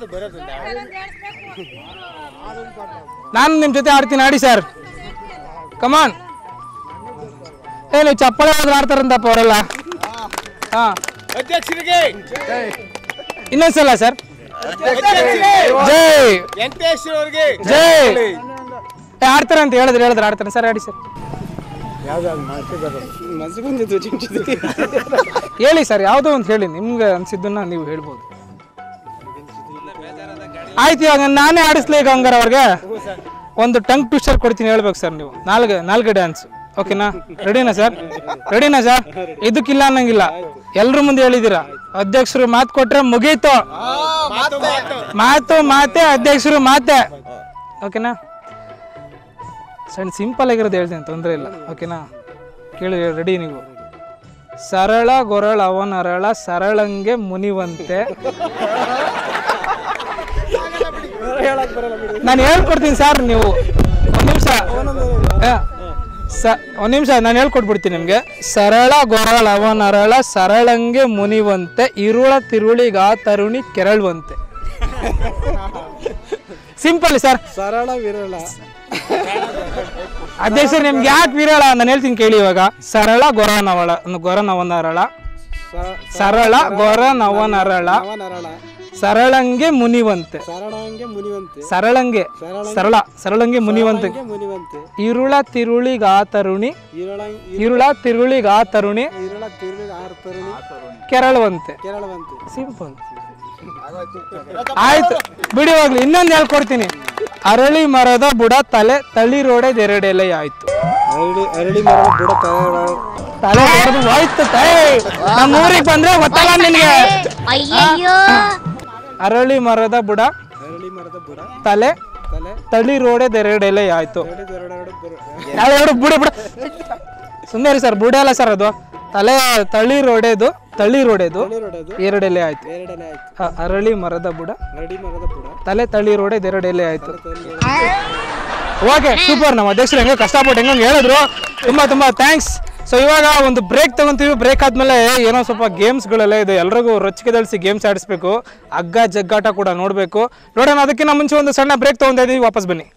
ನಾನು ನಿಮ್ಮ ಜೊತೆ ಆಡ್ತೀನಿ, ಆಡಿ ಸರ್. ಕಮಾನ್. ಏನು ಚಪ್ಪಳೆ ಆಡ್ತಾರಂತಪ್ಪ ಅವರೆಲ್ಲ. ಹಾ, ಇನ್ನೊಂದ್ಸಲ ಸರ್. ಜೈ ಜೈ ಆಡ್ತಾರೆ ಅಂತ ಹೇಳಿದ್ರೆ ಹೇಳಿದ್ರೆ ಆಡ್ತಾರೆ ಸರ್. ಆಡಿ ಸರ್. ಹೇಳಿ ಸರ್, ಯಾವುದೋ ಒಂದು ಹೇಳಿ, ನಿಮ್ಗೆ ಅನ್ಸಿದ್ದನ್ನ ನೀವು ಹೇಳ್ಬೋದು. ಆಯ್ತು, ಇವಾಗ ನಾನೇ ಆಡಿಸ್ಲಿ ಈಗ ಹಂಗಾರ ಅವ್ರಿಗೆ ಒಂದು ಟಂಗ್ ಟ್ವಿಸ್ಟರ್ ಕೊಡ್ತೀನಿ, ಹೇಳ್ಬೇಕು ಸರ್ ನೀವು. ನಾಲ್ಗೆ ನಾಲ್ಗೆ ಡ್ಯಾನ್ಸ್, ಓಕೆನಾ? ರೆಡಿನಾ ಸರ್? ರೆಡಿನಾ ಸರ್? ಇದಕ್ಕಿಲ್ಲ ಅನ್ನಂಗಿಲ್ಲ, ಎಲ್ರ ಮುಂದೆ ಹೇಳಿದ್ದೀರಾ. ಅಧ್ಯಕ್ಷರು ಮಾತು ಕೊಟ್ರೆ ಮುಗೀತು. ಮಾತು ಮಾತೆ, ಅಧ್ಯಕ್ಷರು ಮಾತೆ, ಓಕೆನಾ? ಸಣ್ಣ ಸಿಂಪಲ್ ಆಗಿರೋದು ಹೇಳ್ತೀನಿ, ತೊಂದರೆ ಇಲ್ಲ, ಓಕೆನಾ? ಕೇಳಿ, ರೆಡಿ ನೀವು? ಸರಳ ಗೊರಳ ಅವನರಳ ಸರಳಂಗೆ ಮುನಿವಂತೆ. ನಾನು ಹೇಳ್ಕೊಡ್ತೀನಿ ಸರ್, ನೀವು ಒಂದು ನಿಮಿಷ ಸ ಒಂದು ನಿಮಿಷ ನಾನು ಹೇಳ್ಕೊಟ್ಬಿಡ್ತೀನಿ ನಿಮಗೆ. ಸರಳ ಗೊರಳ ಅವನರಳ ಸರಳಂಗೆ ಮುನಿವಂತೆ, ಇರುಳ ತಿರುಳಿಗ ತರುಣಿ ಕೆರಳುವಂತೆ. Simple sir. ಸರಳ ವಿರಳ. ಅಧ್ಯಕ್ಷ ನಿಮ್ಗೆ ಯಾಕೆ ವಿರಳ ನಾನು ಹೇಳ್ತೀನಿ ಕೇಳಿ. ಇವಾಗ ಸರಳ ಗೊರ ನವಳ ಗೊರ ನವನರಳ, ಸರಳ ಗೊರ ನವನರಳ, ಸರಳಂಗೆ ಮುನಿವಂತೆ, ಸರಳಂಗೆ ಮುನಿವಂತೆ, ಸರಳಂಗೆ ಸರಳ ಸರಳಂಗೆ ಮುನಿವಂತೆ, ಮುನಿವಂತೆ, ಇರುಳ ತಿರುಳಿಗಾ ತರುಣಿ, ಇರುಳ ತಿರುಳಿಗಾ ತರುಣಿ, ಇರುಳ ತಿರುಳಿ ಆರು ತರುಣಿ, ಕೆರಳುವಂತೆ. ಕೇರಳವಂತೆ. ಸಿಂಪಲ್. ಆಯ್ತು ಬಿಡಿ ಹೋಗ್ಲಿ. ಇನ್ನೊಂದು ಹೇಳ್ಕೊಡ್ತೀನಿ. ಅರಳಿ ಮರದ ಬುಡ ತಲೆ ತಳಿರೋಡೆದೆರಡೆಲೆ ಆಯ್ತು. ಅರಳಿ ಅರಳಿ ಮರದ ಬುಡ ತಲೆ ಹೊಡೆದು ಹೋಯ್ತು. ನಮ್ಮ ಊರಿಗೆ ಬಂದ್ರೆ ಗೊತ್ತಲ್ಲ ನಿನ್ಗೆ. ಅರಳಿ ಮರದ ಬುಡ ಅರಳಿ ಮರದ ಬುಡ ತಲೆ ತಲೆ ತಳಿರೋಡೆದೆರಡೆಲೆ ಆಯ್ತು. ಎರಡು ಬುಡ ಬುಡ ಸುಮ್ಮನೆ ಸರ್, ಬುಡ ಅಲ್ಲ ಸರ್ ಅದು. ತಲೆ ತಳಿರೋಡೆದು ತಳಿರೋಡೆದು ಎರಡೆಲೆ ಆಯ್ತು. ಎರಡನೇ ಆಯ್ತು. ಹ, ಅರಳಿ ಮರದ ಬುಡ ಅರಳಿ ಮರದ ಬುಡ ತಲೆ ತಳಿರೋಡೆದು ಎರಡೆಲೆ ಆಯ್ತು. Okay super. ನಮ್ಮ ಅಧ್ಯಕ್ಷರು ಹೆಂಗೆ ಕಷ್ಟಪಟ್ಟು ಹೆಂಗೆ ಹೇಳಿದ್ರು. ತುಂಬ ತುಂಬ ಥ್ಯಾಂಕ್ಸ್. ಸೊ ಇವಾಗ ಒಂದು ಬ್ರೇಕ್ ತಗೊಂತೀವಿ. ಬ್ರೇಕ್ ಆದಮೇಲೆ ಏನೋ ಸ್ವಲ್ಪ ಗೇಮ್ಸ್ಗಳೆಲ್ಲ ಇದೆ, ಎಲ್ರಿಗೂ ರೊಚ್ಚಿಗೆ ಗೇಮ್ಸ್ ಆಡಿಸ್ಬೇಕು. ಹಗ್ಗ ಜಗ್ಗಾಟ ಕೂಡ ನೋಡಬೇಕು. ನೋಡೋಣ. ಅದಕ್ಕಿಂತ ಮುಂಚೆ ಒಂದು ಸಣ್ಣ ಬ್ರೇಕ್ ತೊಗೊತಾ ಇದ್ದೀವಿ. ವಾಪಸ್ ಬನ್ನಿ.